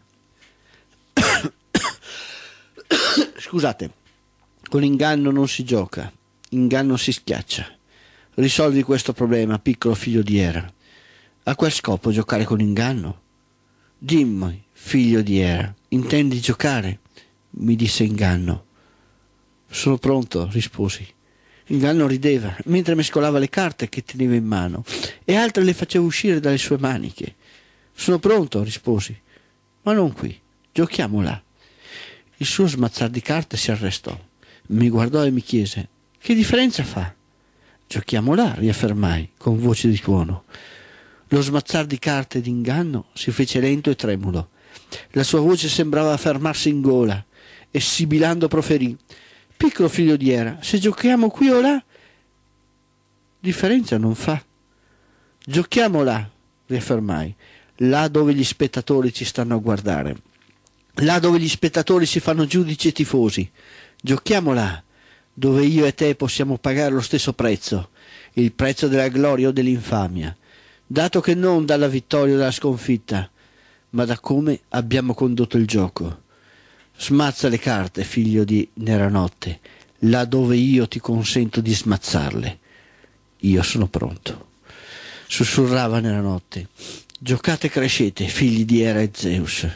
A: Scusate. Con inganno non si gioca, inganno si schiaccia. Risolvi questo problema, piccolo figlio di Era. A qual scopo giocare con inganno? Dimmi, figlio di Era, intendi giocare? Mi disse Inganno. Sono pronto, risposi. Inganno rideva, mentre mescolava le carte che teneva in mano, e altre le faceva uscire dalle sue maniche. Sono pronto, risposi. Ma non qui, giochiamo là. Il suo smazzar di carte si arrestò. Mi guardò e mi chiese: che differenza fa? Giochiamo là, riaffermai con voce di tuono. Lo smazzar di carte d'Inganno si fece lento e tremulo. La sua voce sembrava fermarsi in gola e sibilando proferì: piccolo figlio di Era, se giochiamo qui o là, differenza non fa. Giochiamo là, riaffermai, là dove gli spettatori ci stanno a guardare, là dove gli spettatori si fanno giudici e tifosi. Giochiamo là, dove io e te possiamo pagare lo stesso prezzo, il prezzo della gloria o dell'infamia, dato che non dalla vittoria o dalla sconfitta, ma da come abbiamo condotto il gioco. Smazza le carte, figlio di Neranotte, là dove io ti consento di smazzarle. Io sono pronto. Sussurrava Neranotte. Giocate e crescete, figli di Era e Zeus.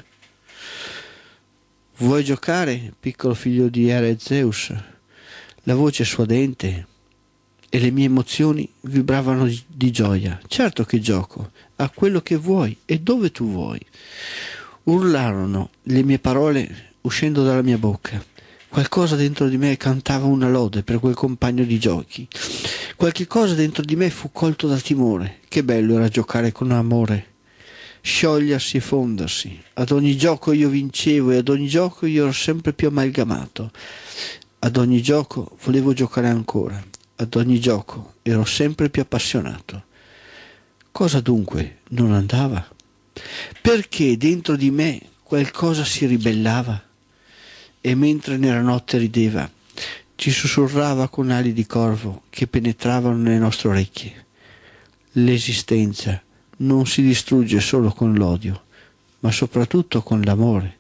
A: Vuoi giocare, piccolo figlio di Era e Zeus? La voce suadente e le mie emozioni vibravano di gioia. Certo che gioco, a quello che vuoi e dove tu vuoi. Urlarono le mie parole uscendo dalla mia bocca. Qualcosa dentro di me cantava una lode per quel compagno di giochi. Qualche cosa dentro di me fu colto da timore. Che bello era giocare con amore. Sciogliersi e fondersi. Ad ogni gioco io vincevo e ad ogni gioco io ero sempre più amalgamato. Ad ogni gioco volevo giocare ancora. ad ogni gioco ero sempre più appassionato. Cosa dunque non andava? Perché dentro di me qualcosa si ribellava e mentre nella notte rideva ci sussurrava con ali di corvo che penetravano nelle nostre orecchie. L'esistenza non si distrugge solo con l'odio, ma soprattutto con l'amore.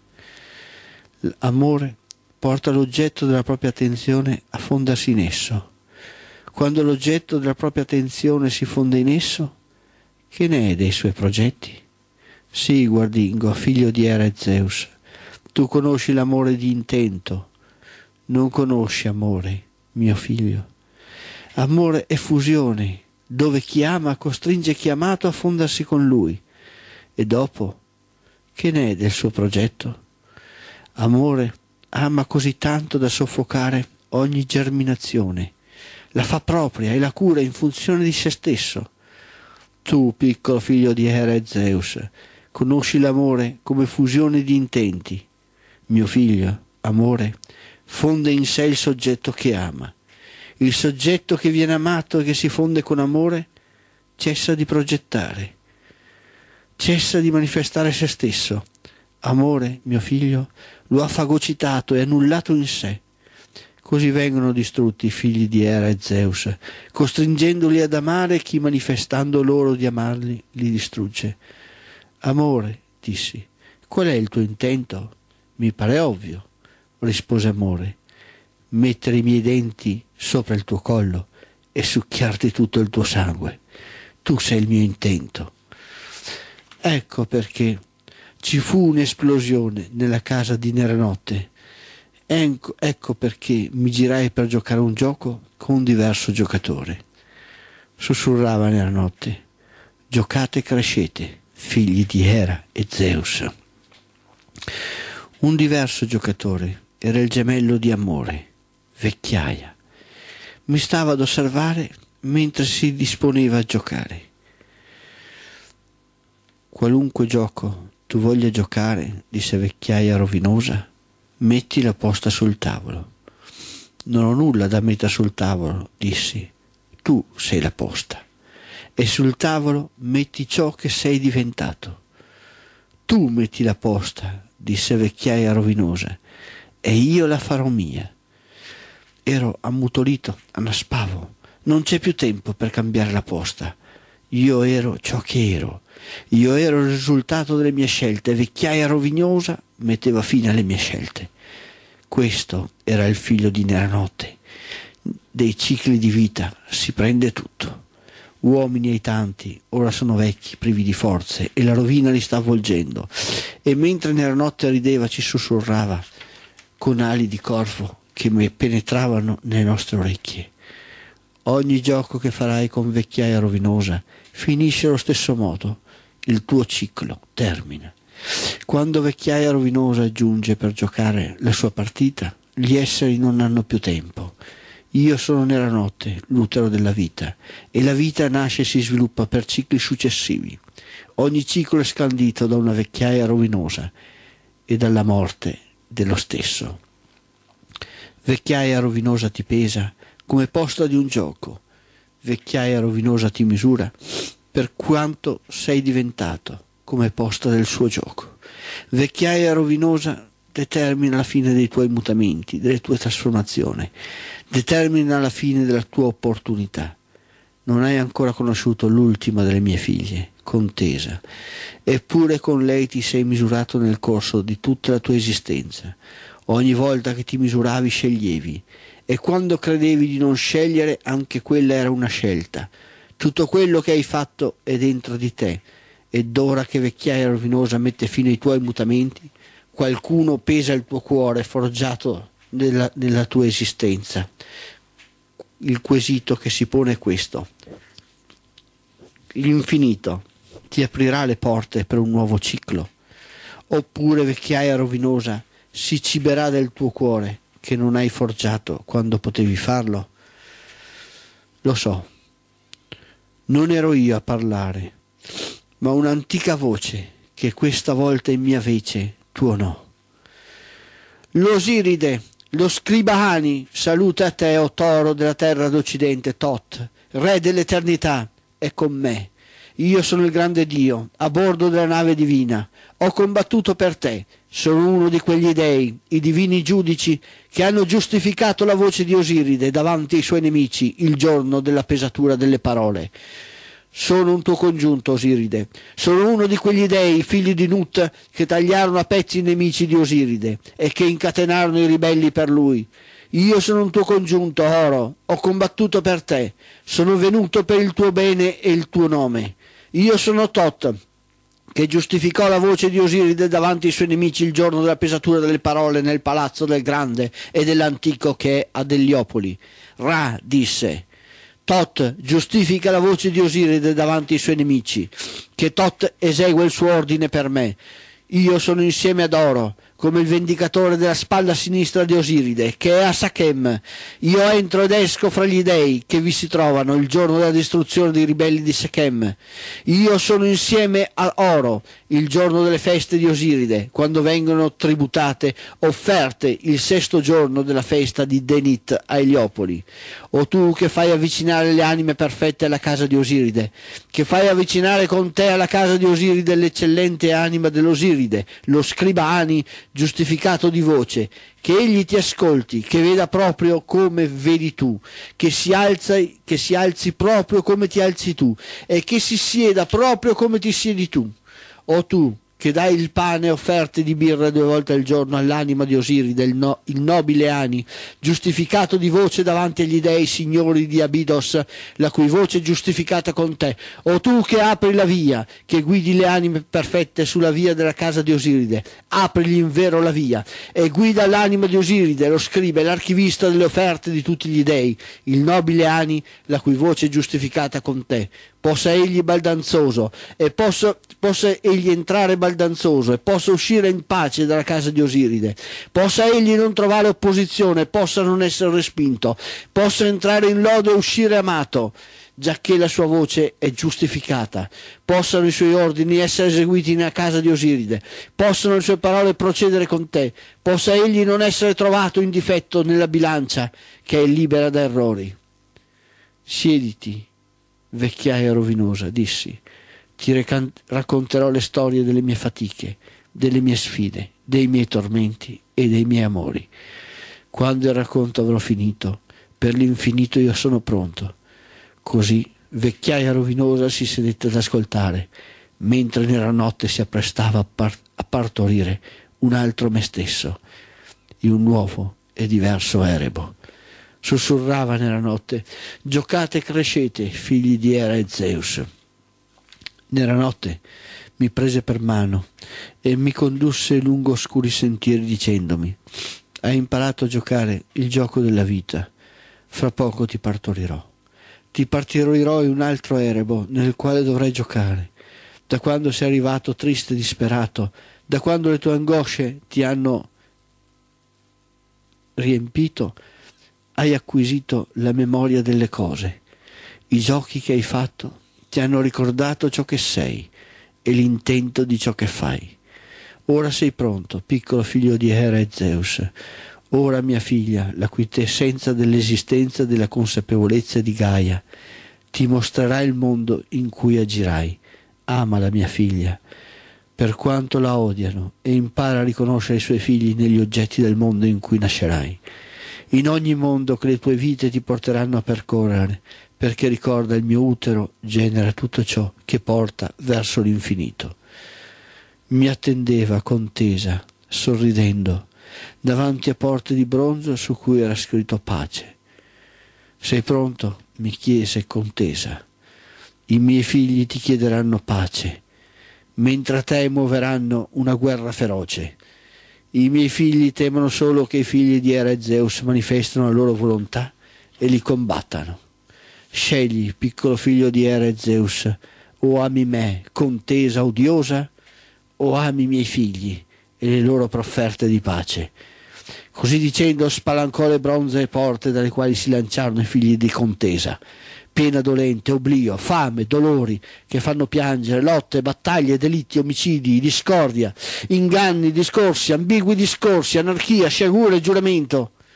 A: L'amore porta l'oggetto della propria attenzione a fondersi in esso. Quando l'oggetto della propria attenzione si fonde in esso, che ne è dei suoi progetti? Sì, guardingo, figlio di Era e Zeus, tu conosci l'amore di intento, non conosci amore, mio figlio. Amore è fusione, dove chi ama costringe chi è amato a fondersi con lui. E dopo, che ne è del suo progetto? Amore ama così tanto da soffocare ogni germinazione, la fa propria e la cura in funzione di se stesso. Tu, piccolo figlio di Era e Zeus, conosci l'amore come fusione di intenti. Mio figlio, amore, fonde in sé il soggetto che ama. Il soggetto che viene amato e che si fonde con amore cessa di progettare, cessa di manifestare se stesso. Amore, mio figlio, lo ha fagocitato e annullato in sé. Così vengono distrutti i figli di Era e Zeus, costringendoli ad amare chi manifestando loro di amarli li distrugge. Amore, dissi, qual è il tuo intento? Mi pare ovvio, rispose Amore, mettere i miei denti sopra il tuo collo e succhiarti tutto il tuo sangue. Tu sei il mio intento. Ecco perché ci fu un'esplosione nella casa di Neranotte. Ecco perché mi girai per giocare un gioco con un diverso giocatore. Sussurrava Neranotte. Giocate e crescete, figli di Era e Zeus. Un diverso giocatore era il gemello di Amore, Vecchiaia. Mi stava ad osservare mentre si disponeva a giocare. Qualunque gioco tu voglia giocare, disse Vecchiaia rovinosa, metti la posta sul tavolo. Non ho nulla da mettere sul tavolo, dissi. Tu sei la posta. E sul tavolo metti ciò che sei diventato. Tu metti la posta, disse Vecchiaia rovinosa, e io la farò mia. Ero ammutolito, annaspavo. Non c'è più tempo per cambiare la posta. Io ero ciò che ero. Io ero il risultato delle mie scelte. Vecchiaia rovinosa metteva fine alle mie scelte. Questo era il figlio di Neranotte. Dei cicli di vita si prende tutto. Uomini ai tanti, ora sono vecchi, privi di forze, e la rovina li sta avvolgendo. E mentre Neranotte rideva ci sussurrava con ali di corvo che penetravano nelle nostre orecchie. Ogni gioco che farai con Vecchiaia rovinosa finisce allo stesso modo. Il tuo ciclo termina. Quando Vecchiaia rovinosa giunge per giocare la sua partita, gli esseri non hanno più tempo. Io sono Neranotte, l'utero della vita, e la vita nasce e si sviluppa per cicli successivi. Ogni ciclo è scandito da una vecchiaia rovinosa e dalla morte dello stesso. Vecchiaia rovinosa ti pesa come posta di un gioco. Vecchiaia rovinosa ti misura per quanto sei diventato come posta del suo gioco. Vecchiaia rovinosa determina la fine dei tuoi mutamenti, delle tue trasformazioni, determina la fine della tua opportunità. Non hai ancora conosciuto l'ultima delle mie figlie, Contesa, eppure con lei ti sei misurato nel corso di tutta la tua esistenza. Ogni volta che ti misuravi sceglievi, e quando credevi di non scegliere anche quella era una scelta. Tutto quello che hai fatto è dentro di te, ed ora che Vecchiaia rovinosa mette fine ai tuoi mutamenti, qualcuno pesa il tuo cuore forgiato nella tua esistenza. Il quesito che si pone è questo: l'infinito ti aprirà le porte per un nuovo ciclo, oppure Vecchiaia rovinosa si ciberà del tuo cuore che non hai forgiato quando potevi farlo? Lo so, non ero io a parlare, ma un'antica voce che questa volta in mia vece tuonò. L'Osiride Lo scriba Ani saluta a te, o toro della terra d'Occidente, Tot, re dell'eternità, è con me. Io sono il grande Dio, a bordo della nave divina. Ho combattuto per te. Sono uno di quegli dei, i divini giudici, che hanno giustificato la voce di Osiride davanti ai suoi nemici il giorno della pesatura delle parole. Sono un tuo congiunto, Osiride. Sono uno di quegli dei, figli di Nut, che tagliarono a pezzi i nemici di Osiride e che incatenarono i ribelli per lui. Io sono un tuo congiunto, Oro. Ho combattuto per te. Sono venuto per il tuo bene e il tuo nome. Io sono Tot, che giustificò la voce di Osiride davanti ai suoi nemici il giorno della pesatura delle parole nel palazzo del grande e dell'antico che è ad Eliopoli. Ra disse: Tot giustifica la voce di Osiride davanti ai suoi nemici, che Tot esegue il suo ordine per me. Io sono insieme ad Oro, come il vendicatore della spalla sinistra di Osiride, che è a Sachem. Io entro ed esco fra gli dei che vi si trovano il giorno della distruzione dei ribelli di Sachem. Io sono insieme a Oro il giorno delle feste di Osiride, quando vengono tributate offerte il sesto giorno della festa di Denit a Eliopoli. O tu che fai avvicinare le anime perfette alla casa di Osiride, che fai avvicinare con te alla casa di Osiride l'eccellente anima dell'Osiride, lo scriba Ani, giustificato di voce, che egli ti ascolti, che veda proprio come vedi tu, che si alzi proprio come ti alzi tu, e che si sieda proprio come ti siedi tu. O tu che dai il pane e offerte di birra 2 volte al giorno all'anima di Osiride, il nobile Ani, giustificato di voce davanti agli dei signori di Abidos, la cui voce è giustificata con te. O tu che apri la via, che guidi le anime perfette sulla via della casa di Osiride, aprigli in vero la via, e guida l'anima di Osiride, lo scriba e l'archivista delle offerte di tutti gli dei, il nobile Ani, la cui voce è giustificata con te. Possa egli baldanzoso e possa egli entrare baldanzoso e possa uscire in pace dalla casa di Osiride, possa egli non trovare opposizione, possa non essere respinto, possa entrare in lode e uscire amato, giacché la sua voce è giustificata, possano i suoi ordini essere eseguiti nella casa di Osiride, possano le sue parole procedere con te, possa egli non essere trovato in difetto nella bilancia che è libera da errori. Siediti, vecchiaia rovinosa, dissi, ti racconterò le storie delle mie fatiche, delle mie sfide, dei miei tormenti e dei miei amori. Quando il racconto avrò finito, per l'infinito io sono pronto. Così vecchiaia rovinosa si sedette ad ascoltare, mentre nella notte si apprestava a partorire un altro me stesso, in un nuovo e diverso erebo. Sussurrava nella notte: giocate e crescete, figli di Era e Zeus. Nella notte mi prese per mano e mi condusse lungo oscuri sentieri dicendomi: hai imparato a giocare il gioco della vita, fra poco ti partorirò in un altro erebo nel quale dovrai giocare. Da quando sei arrivato triste e disperato, da quando le tue angosce ti hanno riempito, hai acquisito la memoria delle cose. I giochi che hai fatto ti hanno ricordato ciò che sei e l'intento di ciò che fai. Ora sei pronto, piccolo figlio di Hera e Zeus. Ora, mia figlia, la quintessenza dell'esistenza e della consapevolezza di Gaia, ti mostrerà il mondo in cui agirai. Ama la mia figlia, per quanto la odiano, e impara a riconoscere i suoi figli negli oggetti del mondo in cui nascerai. In ogni mondo che le tue vite ti porteranno a percorrere, perché ricorda, il mio utero genera tutto ciò che porta verso l'infinito. Mi attendeva contesa, sorridendo, davanti a porte di bronzo su cui era scritto pace. Sei pronto? Mi chiese contesa. I miei figli ti chiederanno pace, mentre a te muoveranno una guerra feroce. I miei figli temono solo che i figli di Era e Zeus manifestino la loro volontà e li combattano. Scegli, piccolo figlio di Era e Zeus, o ami me, contesa odiosa, o ami i miei figli e le loro profferte di pace. Così dicendo spalancò le bronzee porte dalle quali si lanciarono i figli di contesa. Pena dolente, oblio, fame, dolori che fanno piangere, lotte, battaglie, delitti, omicidi, discordia, inganni, discorsi, ambigui discorsi, anarchia, sciagura e giuramento.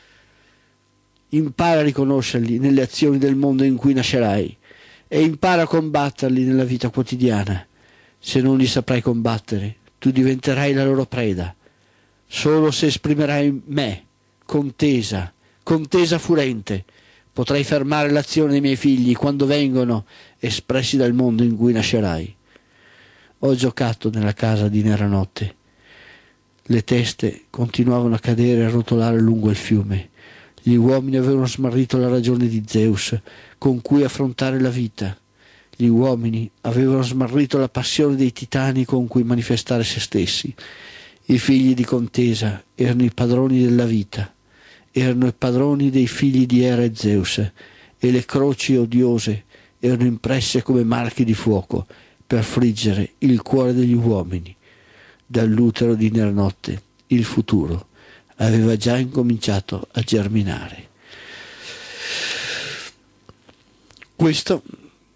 A: impara a riconoscerli nelle azioni del mondo in cui nascerai e impara a combatterli nella vita quotidiana. Se non li saprai combattere, tu diventerai la loro preda. Solo se esprimerai me, contesa furente, potrai fermare l'azione dei miei figli quando vengono espressi dal mondo in cui nascerai. Ho giocato nella casa di Neranotte. Le teste continuavano a cadere e a rotolare lungo il fiume. Gli uomini avevano smarrito la ragione di Zeus con cui affrontare la vita. Gli uomini avevano smarrito la passione dei titani con cui manifestare se stessi. I figli di contesa erano i padroni della vita, erano i padroni dei figli di Era e Zeus, e le croci odiose erano impresse come marchi di fuoco per friggere il cuore degli uomini. Dall'utero di Neranotte il futuro aveva già incominciato a germinare. Questo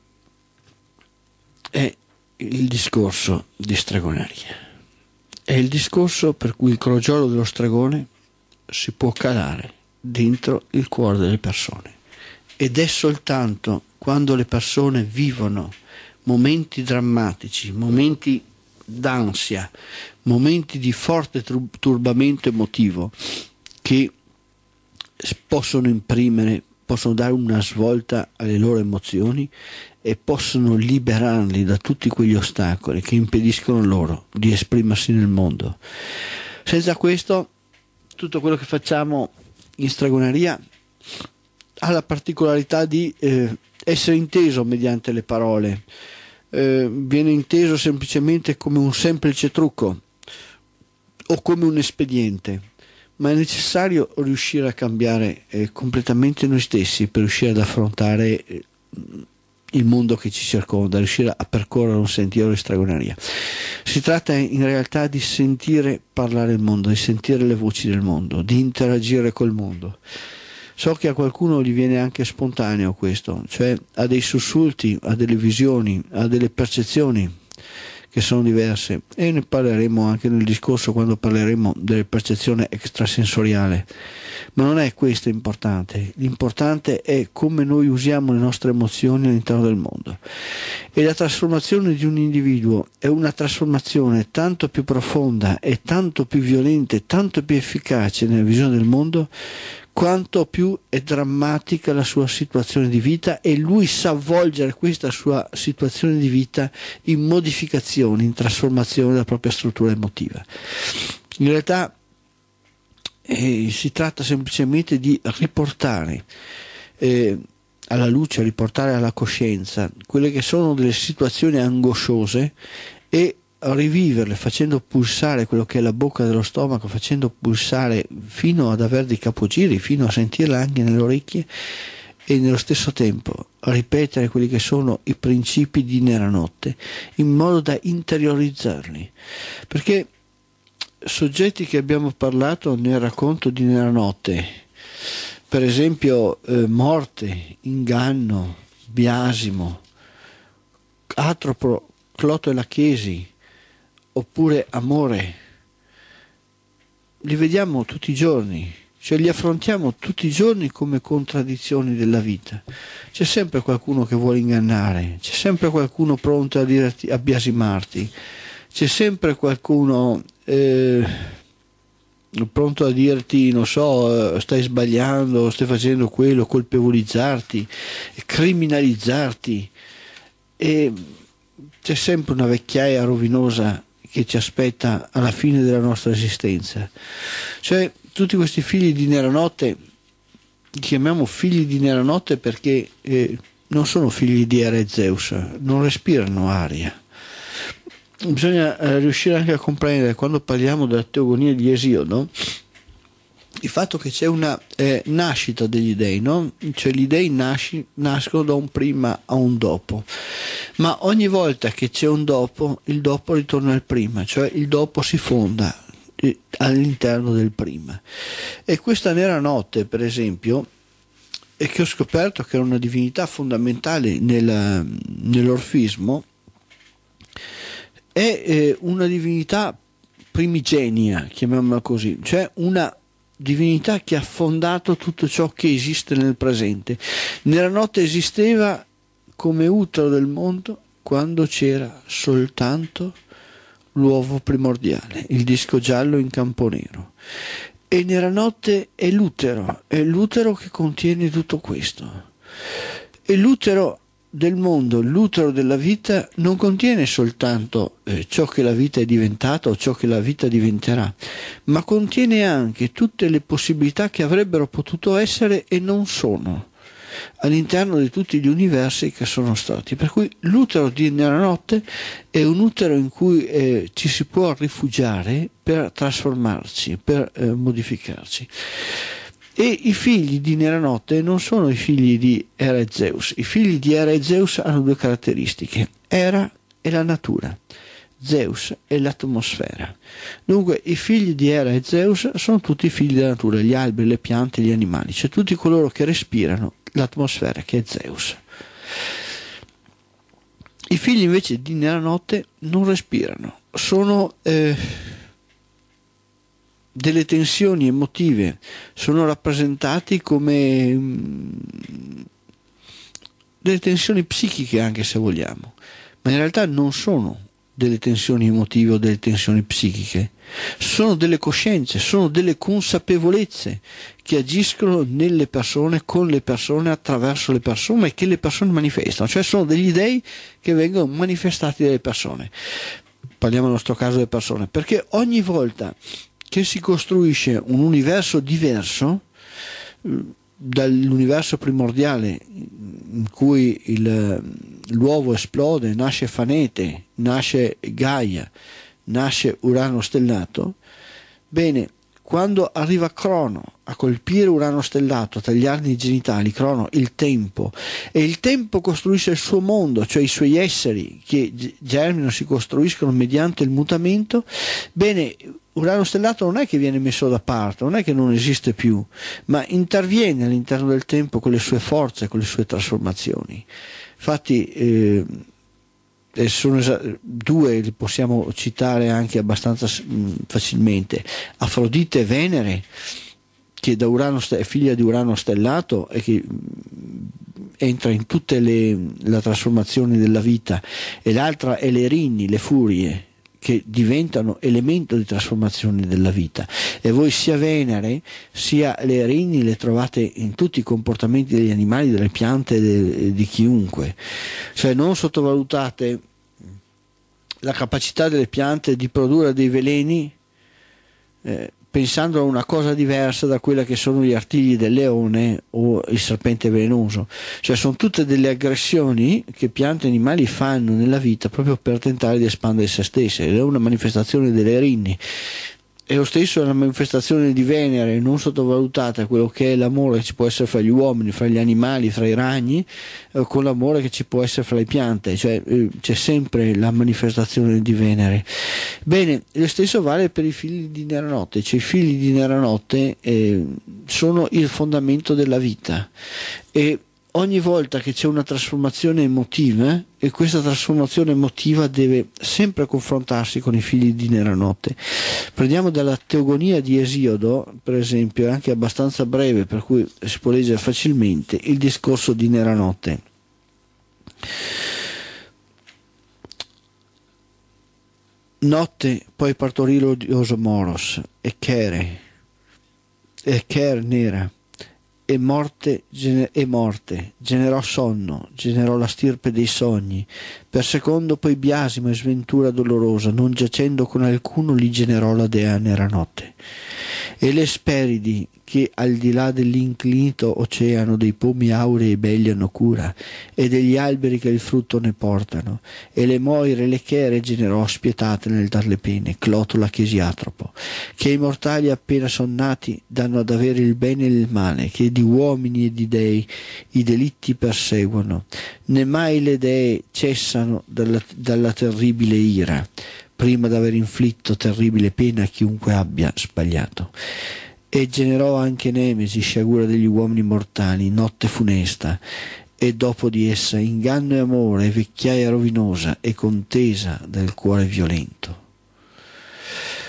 A: è il discorso di stregoneria. È il discorso per cui il crogiolo dello stregone si può calare dentro il cuore delle persone. Ed è soltanto quando le persone vivono momenti drammatici, momenti d'ansia, momenti di forte turbamento emotivo, che possono imprimere, possono dare una svolta alle loro emozioni e possono liberarli da tutti quegli ostacoli che impediscono loro di esprimersi nel mondo. Senza questo, tutto quello che facciamo in stregoneria ha la particolarità di essere inteso mediante le parole. Viene inteso semplicemente come un semplice trucco o come un espediente, ma è necessario riuscire a cambiare completamente noi stessi per riuscire ad affrontare il mondo che ci circonda, riuscire a percorrere un sentiero di stregoneria. Si tratta in realtà di sentire parlare il mondo, di sentire le voci del mondo, di interagire col mondo. So che a qualcuno gli viene anche spontaneo questo, cioè ha dei sussulti, ha delle visioni, ha delle percezioni che sono diverse, e ne parleremo anche nel discorso quando parleremo della percezione extrasensoriale. Ma non è questo importante, l'importante è come noi usiamo le nostre emozioni all'interno del mondo. E la trasformazione di un individuo è una trasformazione tanto più profonda e tanto più violenta e tanto più efficace nella visione del mondo quanto più è drammatica la sua situazione di vita e lui sa avvolgere questa sua situazione di vita in modificazioni, in trasformazione della propria struttura emotiva. In realtà si tratta semplicemente di riportare alla luce, riportare alla coscienza quelle che sono delle situazioni angosciose e riviverle facendo pulsare quello che è la bocca dello stomaco, facendo pulsare fino ad avere dei capogiri, fino a sentirla anche nelle orecchie, e nello stesso tempo ripetere quelli che sono i principi di Neranotte in modo da interiorizzarli, perché soggetti che abbiamo parlato nel racconto di Neranotte, per esempio morte, inganno, biasimo, Atropo, Cloto e Lachesi, oppure amore, li vediamo tutti i giorni, cioè li affrontiamo tutti i giorni come contraddizioni della vita. C'è sempre qualcuno che vuole ingannare, c'è sempre qualcuno pronto a biasimarti, c'è sempre qualcuno pronto a dirti, non so, stai sbagliando, stai facendo quello, colpevolizzarti, criminalizzarti, e c'è sempre una vecchiaia rovinosa che ci aspetta alla fine della nostra esistenza. Cioè tutti questi figli di Neranotte, li chiamiamo figli di Neranotte perché non sono figli di Era e Zeus, non respirano aria. Bisogna riuscire anche a comprendere, quando parliamo della teogonia di Esiodo, il fatto che c'è una nascita degli dei, no? Cioè gli dei nascono da un prima a un dopo, ma ogni volta che c'è un dopo, il dopo ritorna al prima, cioè il dopo si fonda all'interno del prima. E questa Neranotte, per esempio, e che ho scoperto che era una divinità fondamentale nell'orfismo, è una divinità primigenia, chiamiamola così, cioè una divinità che ha fondato tutto ciò che esiste nel presente. Neranotte esisteva come utero del mondo quando c'era soltanto l'uovo primordiale, il disco giallo in campo nero. E Neranotte è l'utero che contiene tutto questo. E l'utero del mondo, l'utero della vita, non contiene soltanto ciò che la vita è diventata o ciò che la vita diventerà, ma contiene anche tutte le possibilità che avrebbero potuto essere e non sono all'interno di tutti gli universi che sono stati. Per cui l'utero di Neranotte è un utero in cui ci si può rifugiare per trasformarci, per modificarci. E i figli di Neranotte non sono i figli di Era e Zeus. I figli di Era e Zeus hanno due caratteristiche: Era è la natura, Zeus è l'atmosfera. Dunque i figli di Era e Zeus sono tutti figli della natura, gli alberi, le piante, gli animali, cioè tutti coloro che respirano l'atmosfera, che è Zeus. I figli invece di Neranotte non respirano, sono delle tensioni emotive, sono rappresentati come delle tensioni psichiche, anche se vogliamo, ma in realtà non sono delle tensioni emotive o delle tensioni psichiche, sono delle coscienze, sono delle consapevolezze che agiscono nelle persone, con le persone, attraverso le persone, e che le persone manifestano, cioè sono degli dei che vengono manifestati dalle persone. Parliamo nel nostro caso delle persone, perché ogni volta che si costruisce un universo diverso dall'universo primordiale in cui l'uovo esplode, nasce Fanete, nasce Gaia, nasce Urano stellato, bene, quando arriva Crono a colpire Urano stellato, a tagliargli i genitali, Crono, il tempo, e il tempo costruisce il suo mondo, cioè i suoi esseri che germinano, si costruiscono mediante il mutamento, bene, Urano stellato non è che viene messo da parte, non è che non esiste più, ma interviene all'interno del tempo con le sue forze, con le sue trasformazioni. Infatti sono due, li possiamo citare anche abbastanza facilmente: Afrodite e Venere, che da Urano è figlia di Urano stellato e che entra in tutte le trasformazioni della vita, e l'altra è le Erinni, le furie, che diventano elemento di trasformazione della vita. E voi sia Venere sia le Erinni le trovate in tutti i comportamenti degli animali, delle piante, di chiunque. Cioè non sottovalutate la capacità delle piante di produrre dei veleni pensando a una cosa diversa da quella che sono gli artigli del leone o il serpente velenoso. Cioè sono tutte delle aggressioni che piante e animali fanno nella vita proprio per tentare di espandere se stesse, ed è una manifestazione delle Erinni. E lo stesso è una manifestazione di Venere, non sottovalutate quello che è l'amore che ci può essere fra gli uomini, fra gli animali, fra i ragni, con l'amore che ci può essere fra le piante, cioè c'è sempre la manifestazione di Venere. Bene, lo stesso vale per i figli di Neranotte, cioè i figli di Neranotte sono il fondamento della vita, e ogni volta che c'è una trasformazione emotiva, e questa trasformazione emotiva deve sempre confrontarsi con i figli di Neranotte. Prendiamo dalla Teogonia di Esiodo, per esempio, è anche abbastanza breve, per cui si può leggere facilmente, il discorso di Neranotte. Notte poi partorì l'odioso Moros, e Cher nera, e morte generò sonno, generò la stirpe dei sogni, per secondo poi biasimo e sventura dolorosa, non giacendo con alcuno li generò la dea Neranotte. E le Speridi, che al di là dell'inclinito oceano dei pomi aurei e belli hanno cura, e degli alberi che il frutto ne portano, e le Moire e le Chere generò spietate nel dar le pene, Clotola Chesiatropo, che i mortali appena son nati danno ad avere il bene e il male, che di uomini e di dei i delitti perseguono, né mai le dee cessano dalla terribile ira, prima d'aver inflitto terribile pena a chiunque abbia sbagliato. E generò anche Nemesi, sciagura degli uomini mortali, notte funesta, e dopo di essa inganno e amore, vecchiaia rovinosa e contesa del cuore violento.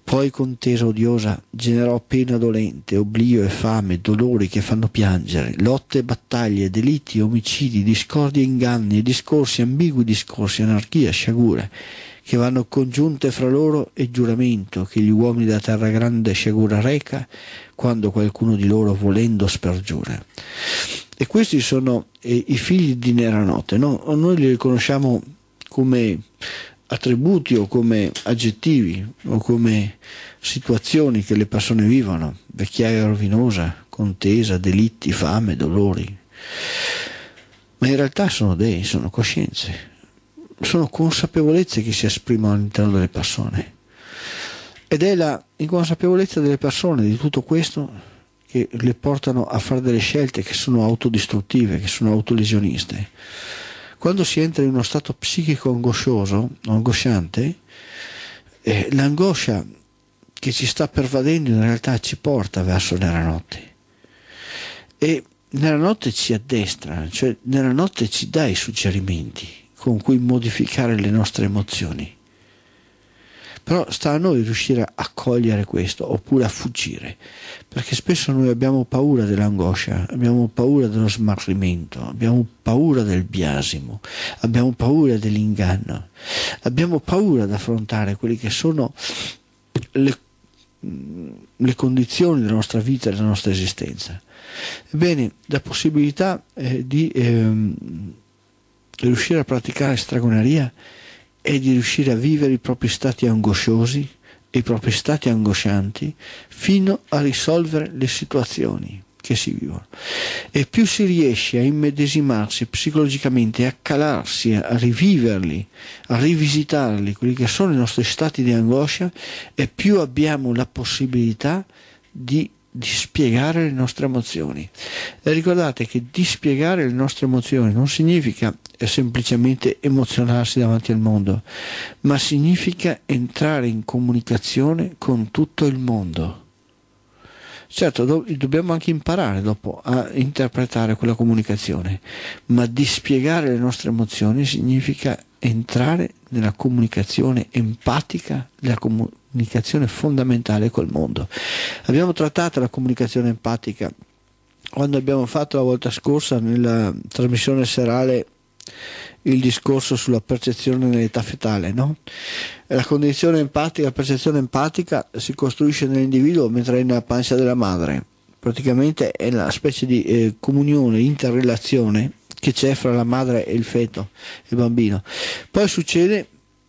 B: Poi contesa odiosa generò pena dolente, oblio e fame, dolori che fanno piangere, lotte e battaglie, delitti, omicidi, discordi e inganni, discorsi, ambigui discorsi, anarchia, sciagure, che vanno congiunte fra loro, e giuramento che gli uomini della terra grande sciagura reca quando qualcuno di loro volendo spergiura. E questi sono i figli di Neranotte, no? Noi li riconosciamo come attributi o come aggettivi o come situazioni che le persone vivono: vecchiaia rovinosa, contesa, delitti, fame, dolori. Ma in realtà sono dei, sono coscienze, sono consapevolezze che si esprimono all'interno delle persone, ed è la inconsapevolezza delle persone di tutto questo che le portano a fare delle scelte che sono autodistruttive, che sono autolesioniste. Quando si entra in uno stato psichico angoscioso, angosciante, l'angoscia che ci sta pervadendo in realtà ci porta verso Neranotte, e Neranotte ci addestra, cioè Neranotte ci dà i suggerimenti con cui modificare le nostre emozioni. Però sta a noi riuscire a cogliere questo oppure a fuggire, perché spesso noi abbiamo paura dell'angoscia, abbiamo paura dello smarrimento, abbiamo paura del biasimo, abbiamo paura dell'inganno, abbiamo paura di affrontare quelle che sono le condizioni della nostra vita e della nostra esistenza. Ebbene, la possibilità di riuscire a praticare stregoneria è di riuscire a vivere i propri stati angosciosi e i propri stati angoscianti fino a risolvere le situazioni che si vivono. E più si riesce a immedesimarsi psicologicamente, a calarsi, a riviverli, a rivisitarli, quelli che sono i nostri stati di angoscia, e più abbiamo la possibilità di dispiegare le nostre emozioni. E ricordate che dispiegare le nostre emozioni non significa semplicemente emozionarsi davanti al mondo, ma significa entrare in comunicazione con tutto il mondo. Certo, dobbiamo anche imparare dopo a interpretare quella comunicazione, ma dispiegare le nostre emozioni significa entrare nella comunicazione empatica, la comunicazione fondamentale col mondo. Abbiamo trattato la comunicazione empatica quando abbiamo fatto la volta scorsa nella trasmissione serale il discorso sulla percezione nell'età fetale, no? La condizione empatica, la percezione empatica si costruisce nell'individuo mentre è nella pancia della madre. Praticamente è una specie di comunione, interrelazione che c'è fra la madre e il feto, il bambino. Poi succede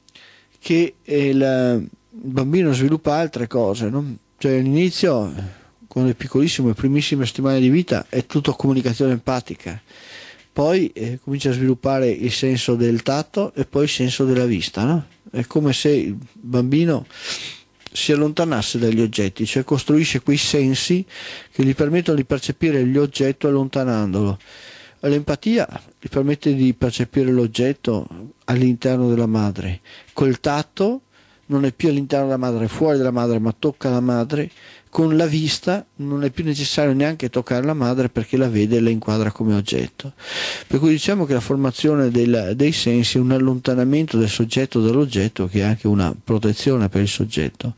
B: che il bambino sviluppa altre cose, no? Cioè all'inizio, quando è piccolissimo, le primissime settimane di vita, è tutto comunicazione empatica. Poi comincia a sviluppare il senso del tatto e poi il senso della vista, no? È come se il bambino si allontanasse dagli oggetti, cioè costruisce quei sensi che gli permettono di percepire l'oggetto allontanandolo. L'empatia gli permette di percepire l'oggetto all'interno della madre. Col tatto non è più all'interno della madre, è fuori dalla madre, ma tocca la madre. Con la vista non è più necessario neanche toccare la madre, perché la vede e la inquadra come oggetto. Per cui diciamo che la formazione dei sensi è un allontanamento del soggetto dall'oggetto, che è anche una protezione per il soggetto.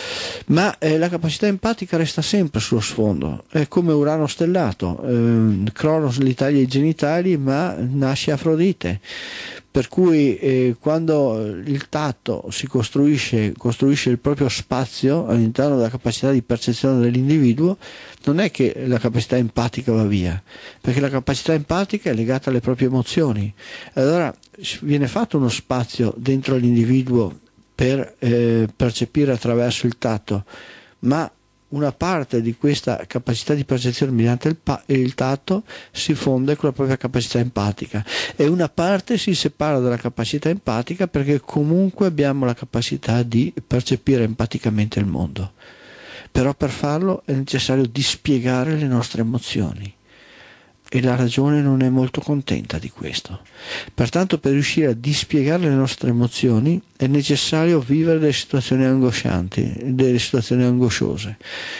B: Ma la capacità empatica resta sempre sullo sfondo, è come Urano stellato, Cronos gli taglia i genitali ma nasce Afrodite. Per cui quando il tatto si costruisce il proprio spazio all'interno della capacità di percezione dell'individuo, non è che la capacità empatica va via, perché la capacità empatica è legata alle proprie emozioni. Allora viene fatto uno spazio dentro l'individuo per percepire attraverso il tatto, ma una parte di questa capacità di percezione mediante il tatto si fonde con la propria capacità empatica, e una parte si separa dalla capacità empatica perché comunque abbiamo la capacità di percepire empaticamente il mondo. Però per farlo è necessario dispiegare le nostre emozioni, e la ragione non è molto contenta di questo. Pertanto, per riuscire a dispiegare le nostre emozioni è necessario vivere delle situazioni angoscianti, delle situazioni angosciose.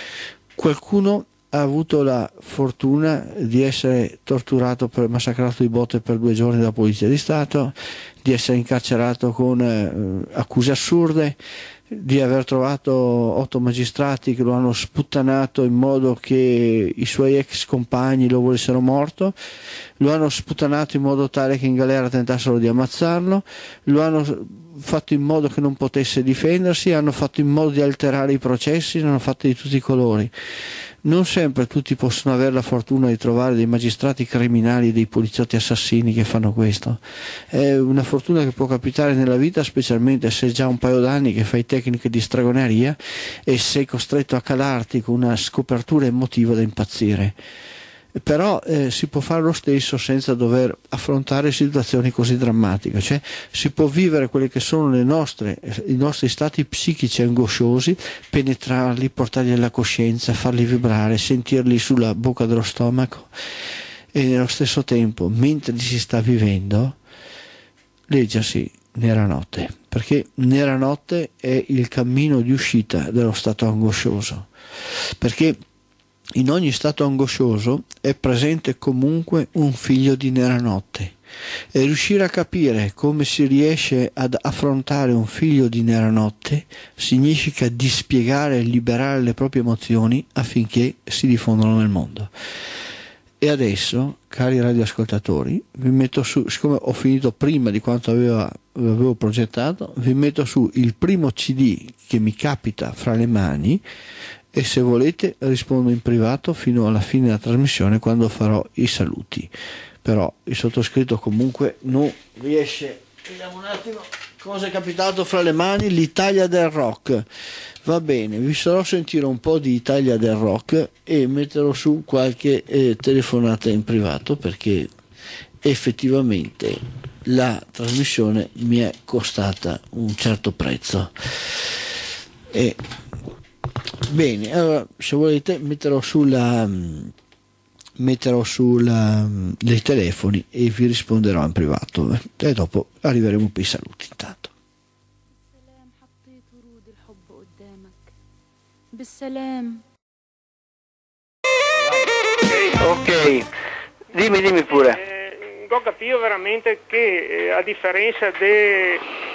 B: Qualcuno ha avuto la fortuna di essere torturato, massacrato di botte per 2 giorni dalla Polizia di Stato, di essere incarcerato con accuse assurde, di aver trovato 8 magistrati che lo hanno sputtanato in modo che i suoi ex compagni lo volessero morto, lo hanno sputtanato in modo tale che in galera tentassero di ammazzarlo, lo hanno fatto in modo che non potesse difendersi, hanno fatto in modo di alterare i processi, ne hanno fatti di tutti i colori. Non sempre tutti possono avere la fortuna di trovare dei magistrati criminali, dei poliziotti assassini che fanno questo. È una fortuna che può capitare nella vita, specialmente se è già un paio d'anni che fai tecniche di stregoneria e sei costretto a calarti con una scopertura emotiva da impazzire. Però si può fare lo stesso senza dover affrontare situazioni così drammatiche, cioè si può vivere quelli che sono i nostri stati psichici angosciosi, penetrarli, portarli alla coscienza, farli vibrare, sentirli sulla bocca dello stomaco e nello stesso tempo, mentre li si sta vivendo, leggersi Nera Notte, perché Nera Notte è il cammino di uscita dello stato angoscioso, perché in ogni stato angoscioso è presente comunque un figlio di Nera Notte, e riuscire a capire come si riesce ad affrontare un figlio di Nera Notte significa dispiegare e liberare le proprie emozioni affinché si diffondano nel mondo. E adesso, cari radioascoltatori, vi metto su, siccome ho finito prima di quanto avevo progettato, vi metto su il primo CD che mi capita fra le mani, e se volete rispondo in privato fino alla fine della trasmissione quando farò i saluti. Però il sottoscritto comunque non riesce. Vediamo un attimo cosa è capitato fra le mani. L'Italia del rock. Va bene, vi farò sentire un po' di Italia del rock e metterò su qualche telefonata in privato, perché effettivamente la trasmissione mi è costata un certo prezzo. E bene, allora se volete metterò dei telefoni e vi risponderò in privato, e dopo arriveremo per i saluti. Intanto
A: ok, dimmi pure.
C: Ho capito veramente che a differenza de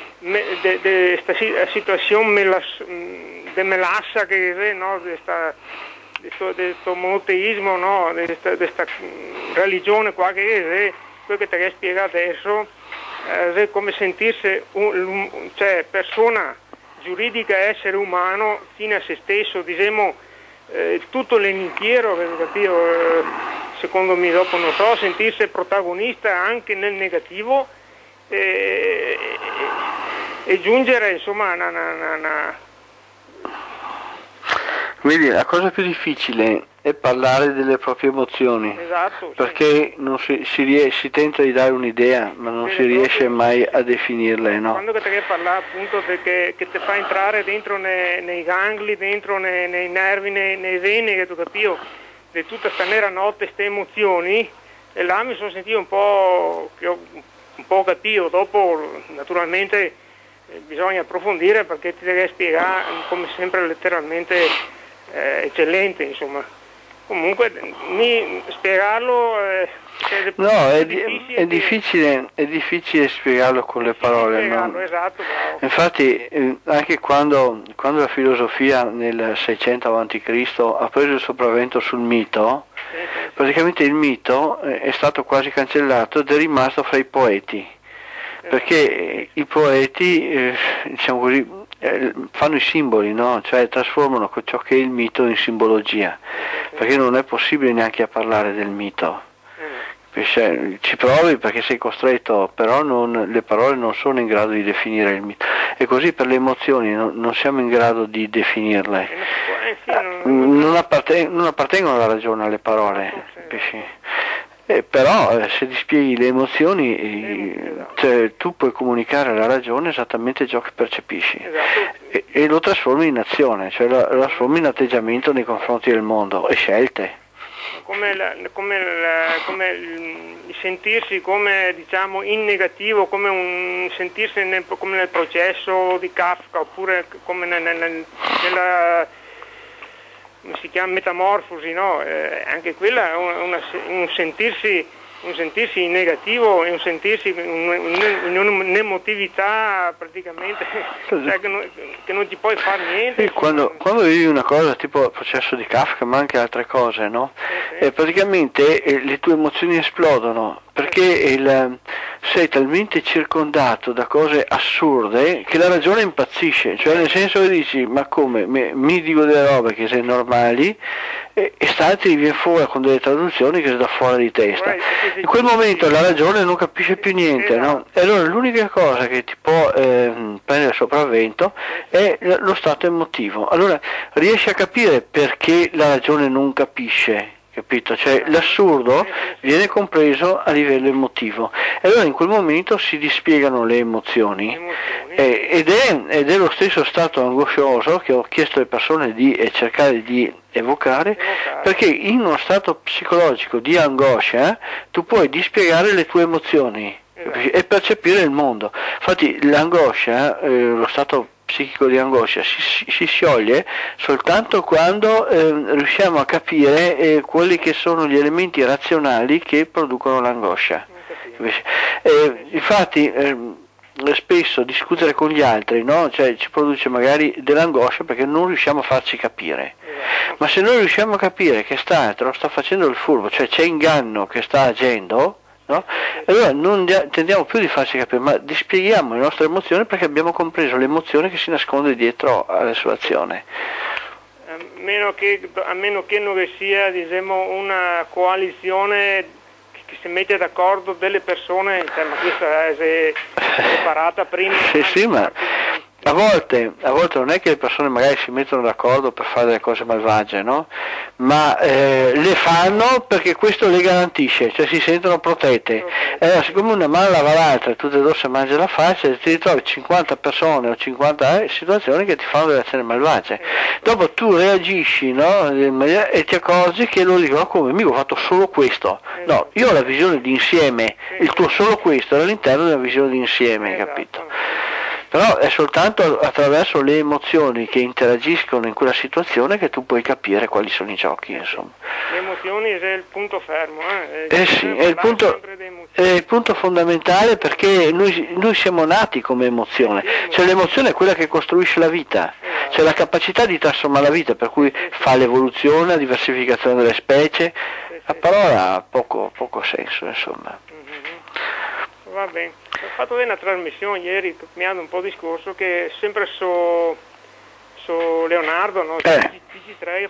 C: situazione de melassa che no, di questo monoteismo, no, di questa religione qua che quello che ti hai spiegato adesso è come sentirsi cioè persona giuridica, essere umano fino a se stesso, diciamo tutto l'intero, secondo me, dopo non so, sentirsi protagonista anche nel negativo e giungere insomma
A: Vedi, la cosa più difficile è parlare delle proprie emozioni.
C: Esatto,
A: perché non si tenta di dare un'idea, ma non si riesce mai a definirle, no?
C: Quando ti parlare appunto che ti fa entrare dentro nei gangli, dentro nei nervi, nei veni, che tu capivo, di tutta sta nera notte, queste emozioni, e là mi sono sentito un po' capito. Dopo naturalmente bisogna approfondire, perché ti devi spiegare come sempre letteralmente eccellente, insomma. Comunque spiegarlo
A: no, è difficile spiegarlo con le parole, no?
C: Esatto, bravo.
A: Infatti anche quando la filosofia nel 600 a.C. ha preso il sopravvento sul mito, praticamente il mito è stato quasi cancellato ed è rimasto fra i poeti, perché i poeti diciamo così fanno i simboli, no? Cioè trasformano ciò che è il mito in simbologia, perché non è possibile neanche a parlare del mito. Ci provi perché sei costretto, però le parole non sono in grado di definire il mito. E così per le emozioni non siamo in grado di definirle. Non appartengono alla ragione alle parole. Però se ti spieghi le emozioni, tu puoi comunicare alla ragione esattamente ciò che percepisci, e lo trasformi in azione, cioè lo trasformi in atteggiamento nei confronti del mondo e scelte.
C: Come sentirsi come, diciamo, in negativo, come sentirsi come nel processo di Kafka, oppure come nella come si chiama, metamorfosi, no? Anche quella è un sentirsi un sentirsi in negativo e un sentirsi in un'emotività praticamente, cioè che non ci puoi fare niente.
B: Sì, quando vivi una cosa tipo il processo di Kafka, ma anche altre cose, no?
C: Sì.
B: Praticamente le tue emozioni esplodono, perché sei talmente circondato da cose assurde che la ragione impazzisce, cioè nel senso che dici, ma come, mi dico delle robe che sono normali e stati viene fuori con delle traduzioni che sono da fuori di testa. In quel momento la ragione non capisce più niente, no? E allora l'unica cosa che ti può prendere sopravvento è lo stato emotivo. Allora riesci a capire perché la ragione non capisce, capito? Cioè l'assurdo viene compreso a livello emotivo e allora in quel momento si dispiegano le emozioni ed è lo stesso stato angoscioso che ho chiesto alle persone di cercare di evocare, perché in uno stato psicologico di angoscia tu puoi dispiegare le tue emozioni e percepire il mondo. Infatti l'angoscia, lo stato psichico di angoscia si scioglie soltanto quando riusciamo a capire quelli che sono gli elementi razionali che producono l'angoscia. Infatti spesso discutere con gli altri, no? Cioè, ci produce magari dell'angoscia perché non riusciamo a farci capire. Ma se noi riusciamo a capire che te lo sta facendo il furbo, cioè c'è inganno che sta agendo, no? Allora non tendiamo più di farci capire, ma dispieghiamo le nostre emozioni perché abbiamo compreso l'emozione che si nasconde dietro alla sua azione.
C: A meno che non sia, diciamo, una coalizione che si mette d'accordo delle persone, cioè, ma questa è separata prima.
B: Sì, ma a volte non è che le persone magari si mettono d'accordo per fare delle cose malvagie, no? Ma le fanno perché questo le garantisce, cioè si sentono protette. Allora, siccome una mano lava l'altra e tutte e due si mangia la faccia, ti ritrovi 50 persone o 50 situazioni che ti fanno delle azioni malvagie. Dopo tu reagisci, no? E ti accorgi che loro dicono, come, mica ho fatto solo questo. No, io ho la visione di insieme, il tuo solo questo è all'interno della visione di insieme, capito? Però è soltanto attraverso le emozioni che interagiscono in quella situazione che tu puoi capire quali sono i giochi, insomma.
C: Le emozioni è il punto fermo,
B: sì, è il punto fondamentale, perché noi siamo nati come emozione, cioè l'emozione è quella che costruisce la vita, cioè la capacità di trasformare la vita, per cui fa l'evoluzione, la diversificazione delle specie, la parola ha poco senso, insomma.
C: Va bene, ho fatto una trasmissione ieri, cambiando un po' di discorso, che sempre su Leonardo, no? TG3,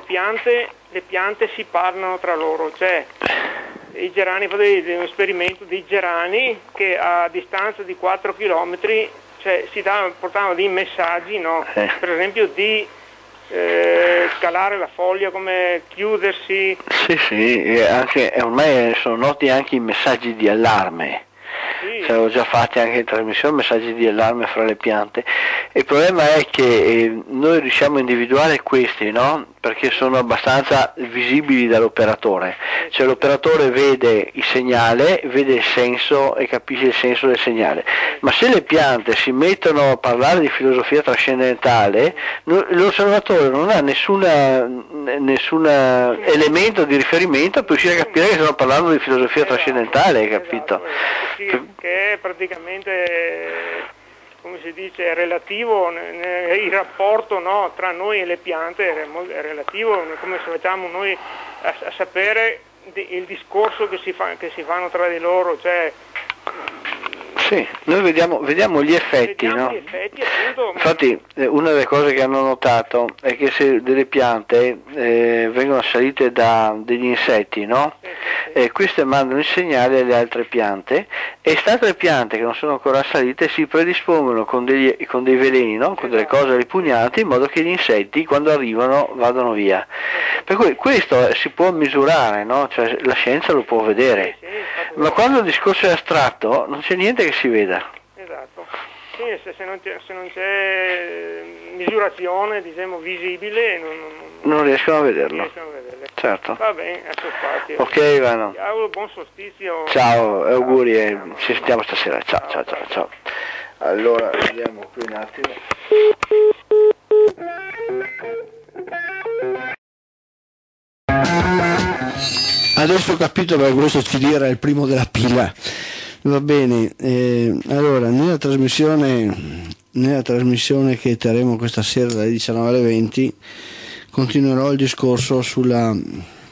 C: le piante si parlano tra loro, cioè i gerani, un esperimento di gerani che a distanza di 4 km, cioè, portavano dei messaggi, no? Per esempio di scalare la foglia, come chiudersi.
B: Sì, anche ormai sono noti anche i messaggi di allarme.
C: Sì.
B: Cioè, ho già fatti anche in trasmissione messaggi di allarme fra le piante. Il problema è che noi riusciamo a individuare questi, no? Perché sono abbastanza visibili dall'operatore, cioè l'operatore vede il segnale, vede il senso e capisce il senso del segnale, ma se le piante si mettono a parlare di filosofia trascendentale, l'osservatore non ha nessun elemento di riferimento per riuscire a capire che stiamo parlando di filosofia trascendentale, capito?
C: Che è praticamente, come si dice, è relativo, il rapporto, no, tra noi e le piante è relativo, come se facciamo noi a sapere il discorso che si fanno tra di loro, cioè.
B: Sì, noi vediamo gli effetti, no?
C: Appunto.
B: Infatti una delle cose che hanno notato è che se delle piante vengono assalite da degli insetti, no? Queste mandano il segnale alle altre piante, e queste altre piante che non sono ancora assalite si predispongono con dei veleni, no? Con delle cose ripugnanti, in modo che gli insetti quando arrivano vadano via. Per cui questo si può misurare, no? Cioè la scienza lo può vedere, ma quando il discorso è astratto non c'è niente che si veda.
C: Esatto. Sì, se non c'è misurazione, diciamo, visibile,
B: non riescono a vederlo. Certo.
C: Va bene, a suo spazio.
B: Ok, Ivano.
C: Buon solstizio.
B: Ciao, auguri e ci sentiamo stasera. Ciao. Allora, vediamo qui un attimo. Adesso ho capito perché questo CD era il primo della pila. Va bene, allora nella trasmissione che terremo questa sera dalle 19 alle 20 continuerò il discorso sul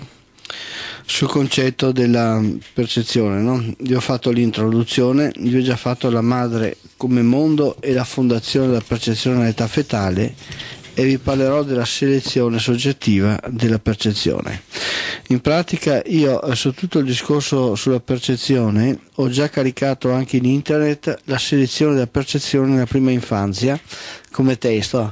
B: concetto della percezione, no? Vi ho fatto l'introduzione, vi ho già fatto la madre come mondo e la fondazione della percezione all'età fetale, e vi parlerò della selezione soggettiva della percezione. In pratica io su tutto il discorso sulla percezione ho già caricato anche in internet la selezione della percezione nella prima infanzia come testo,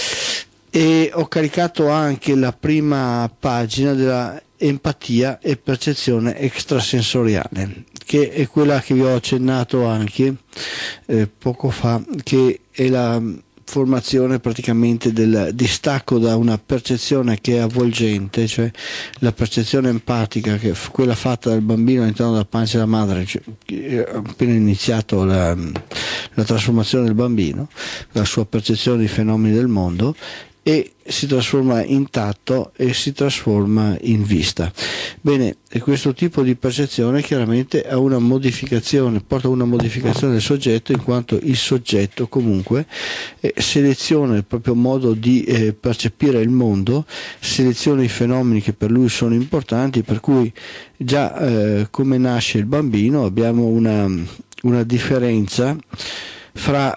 B: e ho caricato anche la prima pagina della empatia e percezione extrasensoriale, che è quella che vi ho accennato anche poco fa, che è la formazione praticamente del distacco da una percezione che è avvolgente, cioè la percezione empatica, che è quella fatta dal bambino all'interno della pancia della madre, cioè, appena iniziato la trasformazione del bambino, la sua percezione dei fenomeni del mondo, e si trasforma in tatto e si trasforma in vista. Bene, e questo tipo di percezione chiaramente ha una modificazione, porta a una modificazione del soggetto, in quanto il soggetto comunque seleziona il proprio modo di percepire il mondo, seleziona i fenomeni che per lui sono importanti, per cui già come nasce il bambino abbiamo una differenza fra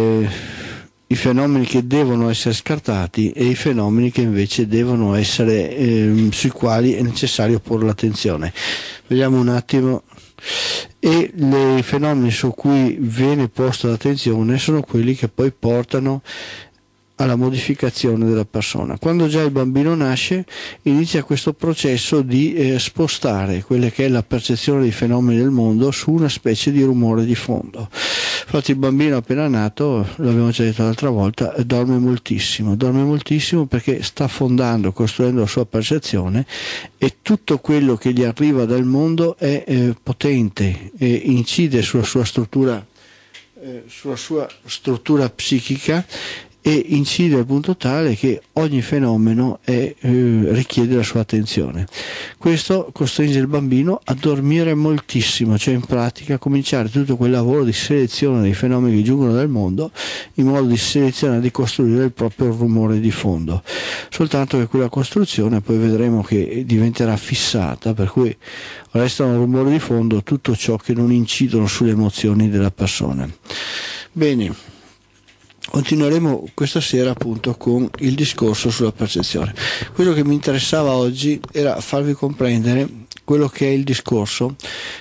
B: i fenomeni che devono essere scartati e i fenomeni che invece devono essere sui quali è necessario porre l'attenzione. Vediamo un attimo. E i fenomeni su cui viene posta l'attenzione sono quelli che poi portano alla modificazione della persona. Quando già il bambino nasce inizia questo processo di spostare quella che è la percezione dei fenomeni del mondo su una specie di rumore di fondo. Infatti il bambino appena nato, l'abbiamo già detto l'altra volta, dorme moltissimo perché sta affondando, costruendo la sua percezione, e tutto quello che gli arriva dal mondo è potente e incide sulla sua struttura psichica, e incide al punto tale che ogni fenomeno richiede la sua attenzione. Questo costringe il bambino a dormire moltissimo, cioè in pratica a cominciare tutto quel lavoro di selezione dei fenomeni che giungono dal mondo, in modo di selezionare e di costruire il proprio rumore di fondo. Soltanto che quella costruzione poi vedremo che diventerà fissata, per cui resta un rumore di fondo tutto ciò che non incidono sulle emozioni della persona. Bene, continueremo questa sera appunto con il discorso sulla percezione. Quello che mi interessava oggi era farvi comprendere quello che è il discorso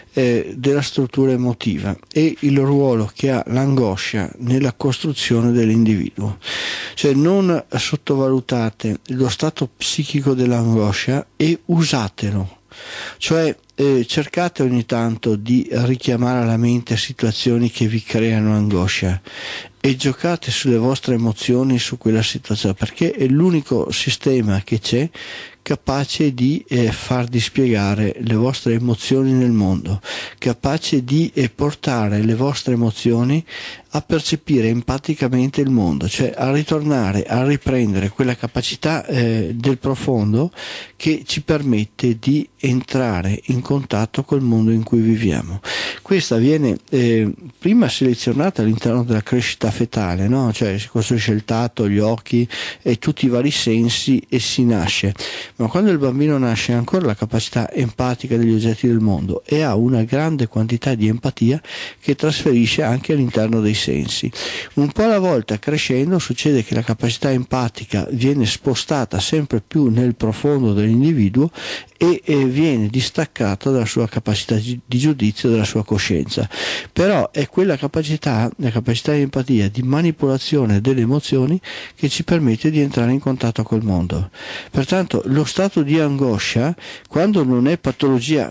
B: della struttura emotiva e il ruolo che ha l'angoscia nella costruzione dell'individuo. Cioè non sottovalutate lo stato psichico dell'angoscia e usatelo. Cioè cercate ogni tanto di richiamare alla mente situazioni che vi creano angoscia e giocate sulle vostre emozioni, su quella situazione, perché è l'unico sistema che c'è capace di far dispiegare le vostre emozioni nel mondo, capace di portare le vostre emozioni a percepire empaticamente il mondo, cioè a ritornare, a riprendere quella capacità del profondo che ci permette di entrare in contatto col mondo in cui viviamo. Questa viene prima selezionata all'interno della crescita fetale, no? Cioè si costruisce il tatto, gli occhi e tutti i vari sensi e si nasce, ma quando il bambino nasce ha ancora la capacità empatica degli oggetti del mondo e ha una grande quantità di empatia che trasferisce anche all'interno dei sensi. Un po' alla volta, crescendo, succede che la capacità empatica viene spostata sempre più nel profondo dell'individuo e viene distaccata dalla sua capacità di giudizio, dalla sua coscienza. Però è quella capacità, la capacità di empatia, di manipolazione delle emozioni, che ci permette di entrare in contatto col mondo. Pertanto lo stato di angoscia, quando non è patologia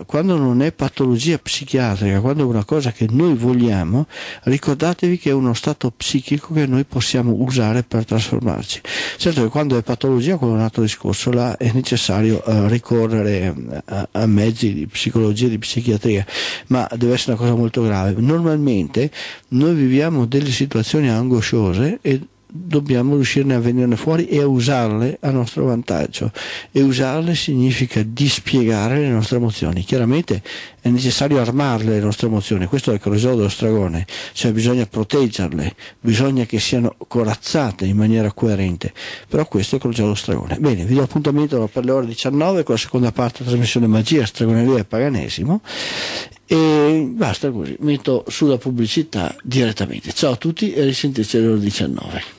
B: psichiatrica, quando è una cosa che noi vogliamo, ricordatevi che è uno stato psichico che noi possiamo usare per trasformarci. Certo che quando è patologia, quello è un altro discorso, là è necessario ricorrere a mezzi di psicologia, di psichiatria, ma deve essere una cosa molto grave. Normalmente noi viviamo delle situazioni angosciose e dobbiamo riuscirne a venirne fuori e a usarle a nostro vantaggio. E usarle significa dispiegare le nostre emozioni. Chiaramente è necessario armarle le nostre emozioni, questo è il Croiseur dello Stragone, cioè bisogna proteggerle, bisogna che siano corazzate in maniera coerente, però questo è il Croiseur dello Stragone. Bene, vi do appuntamento per le ore 19 con la seconda parte della trasmissione Magia, Stregoneria e Paganesimo, e basta così, metto sulla pubblicità direttamente. Ciao a tutti e risentirci alle ore 19.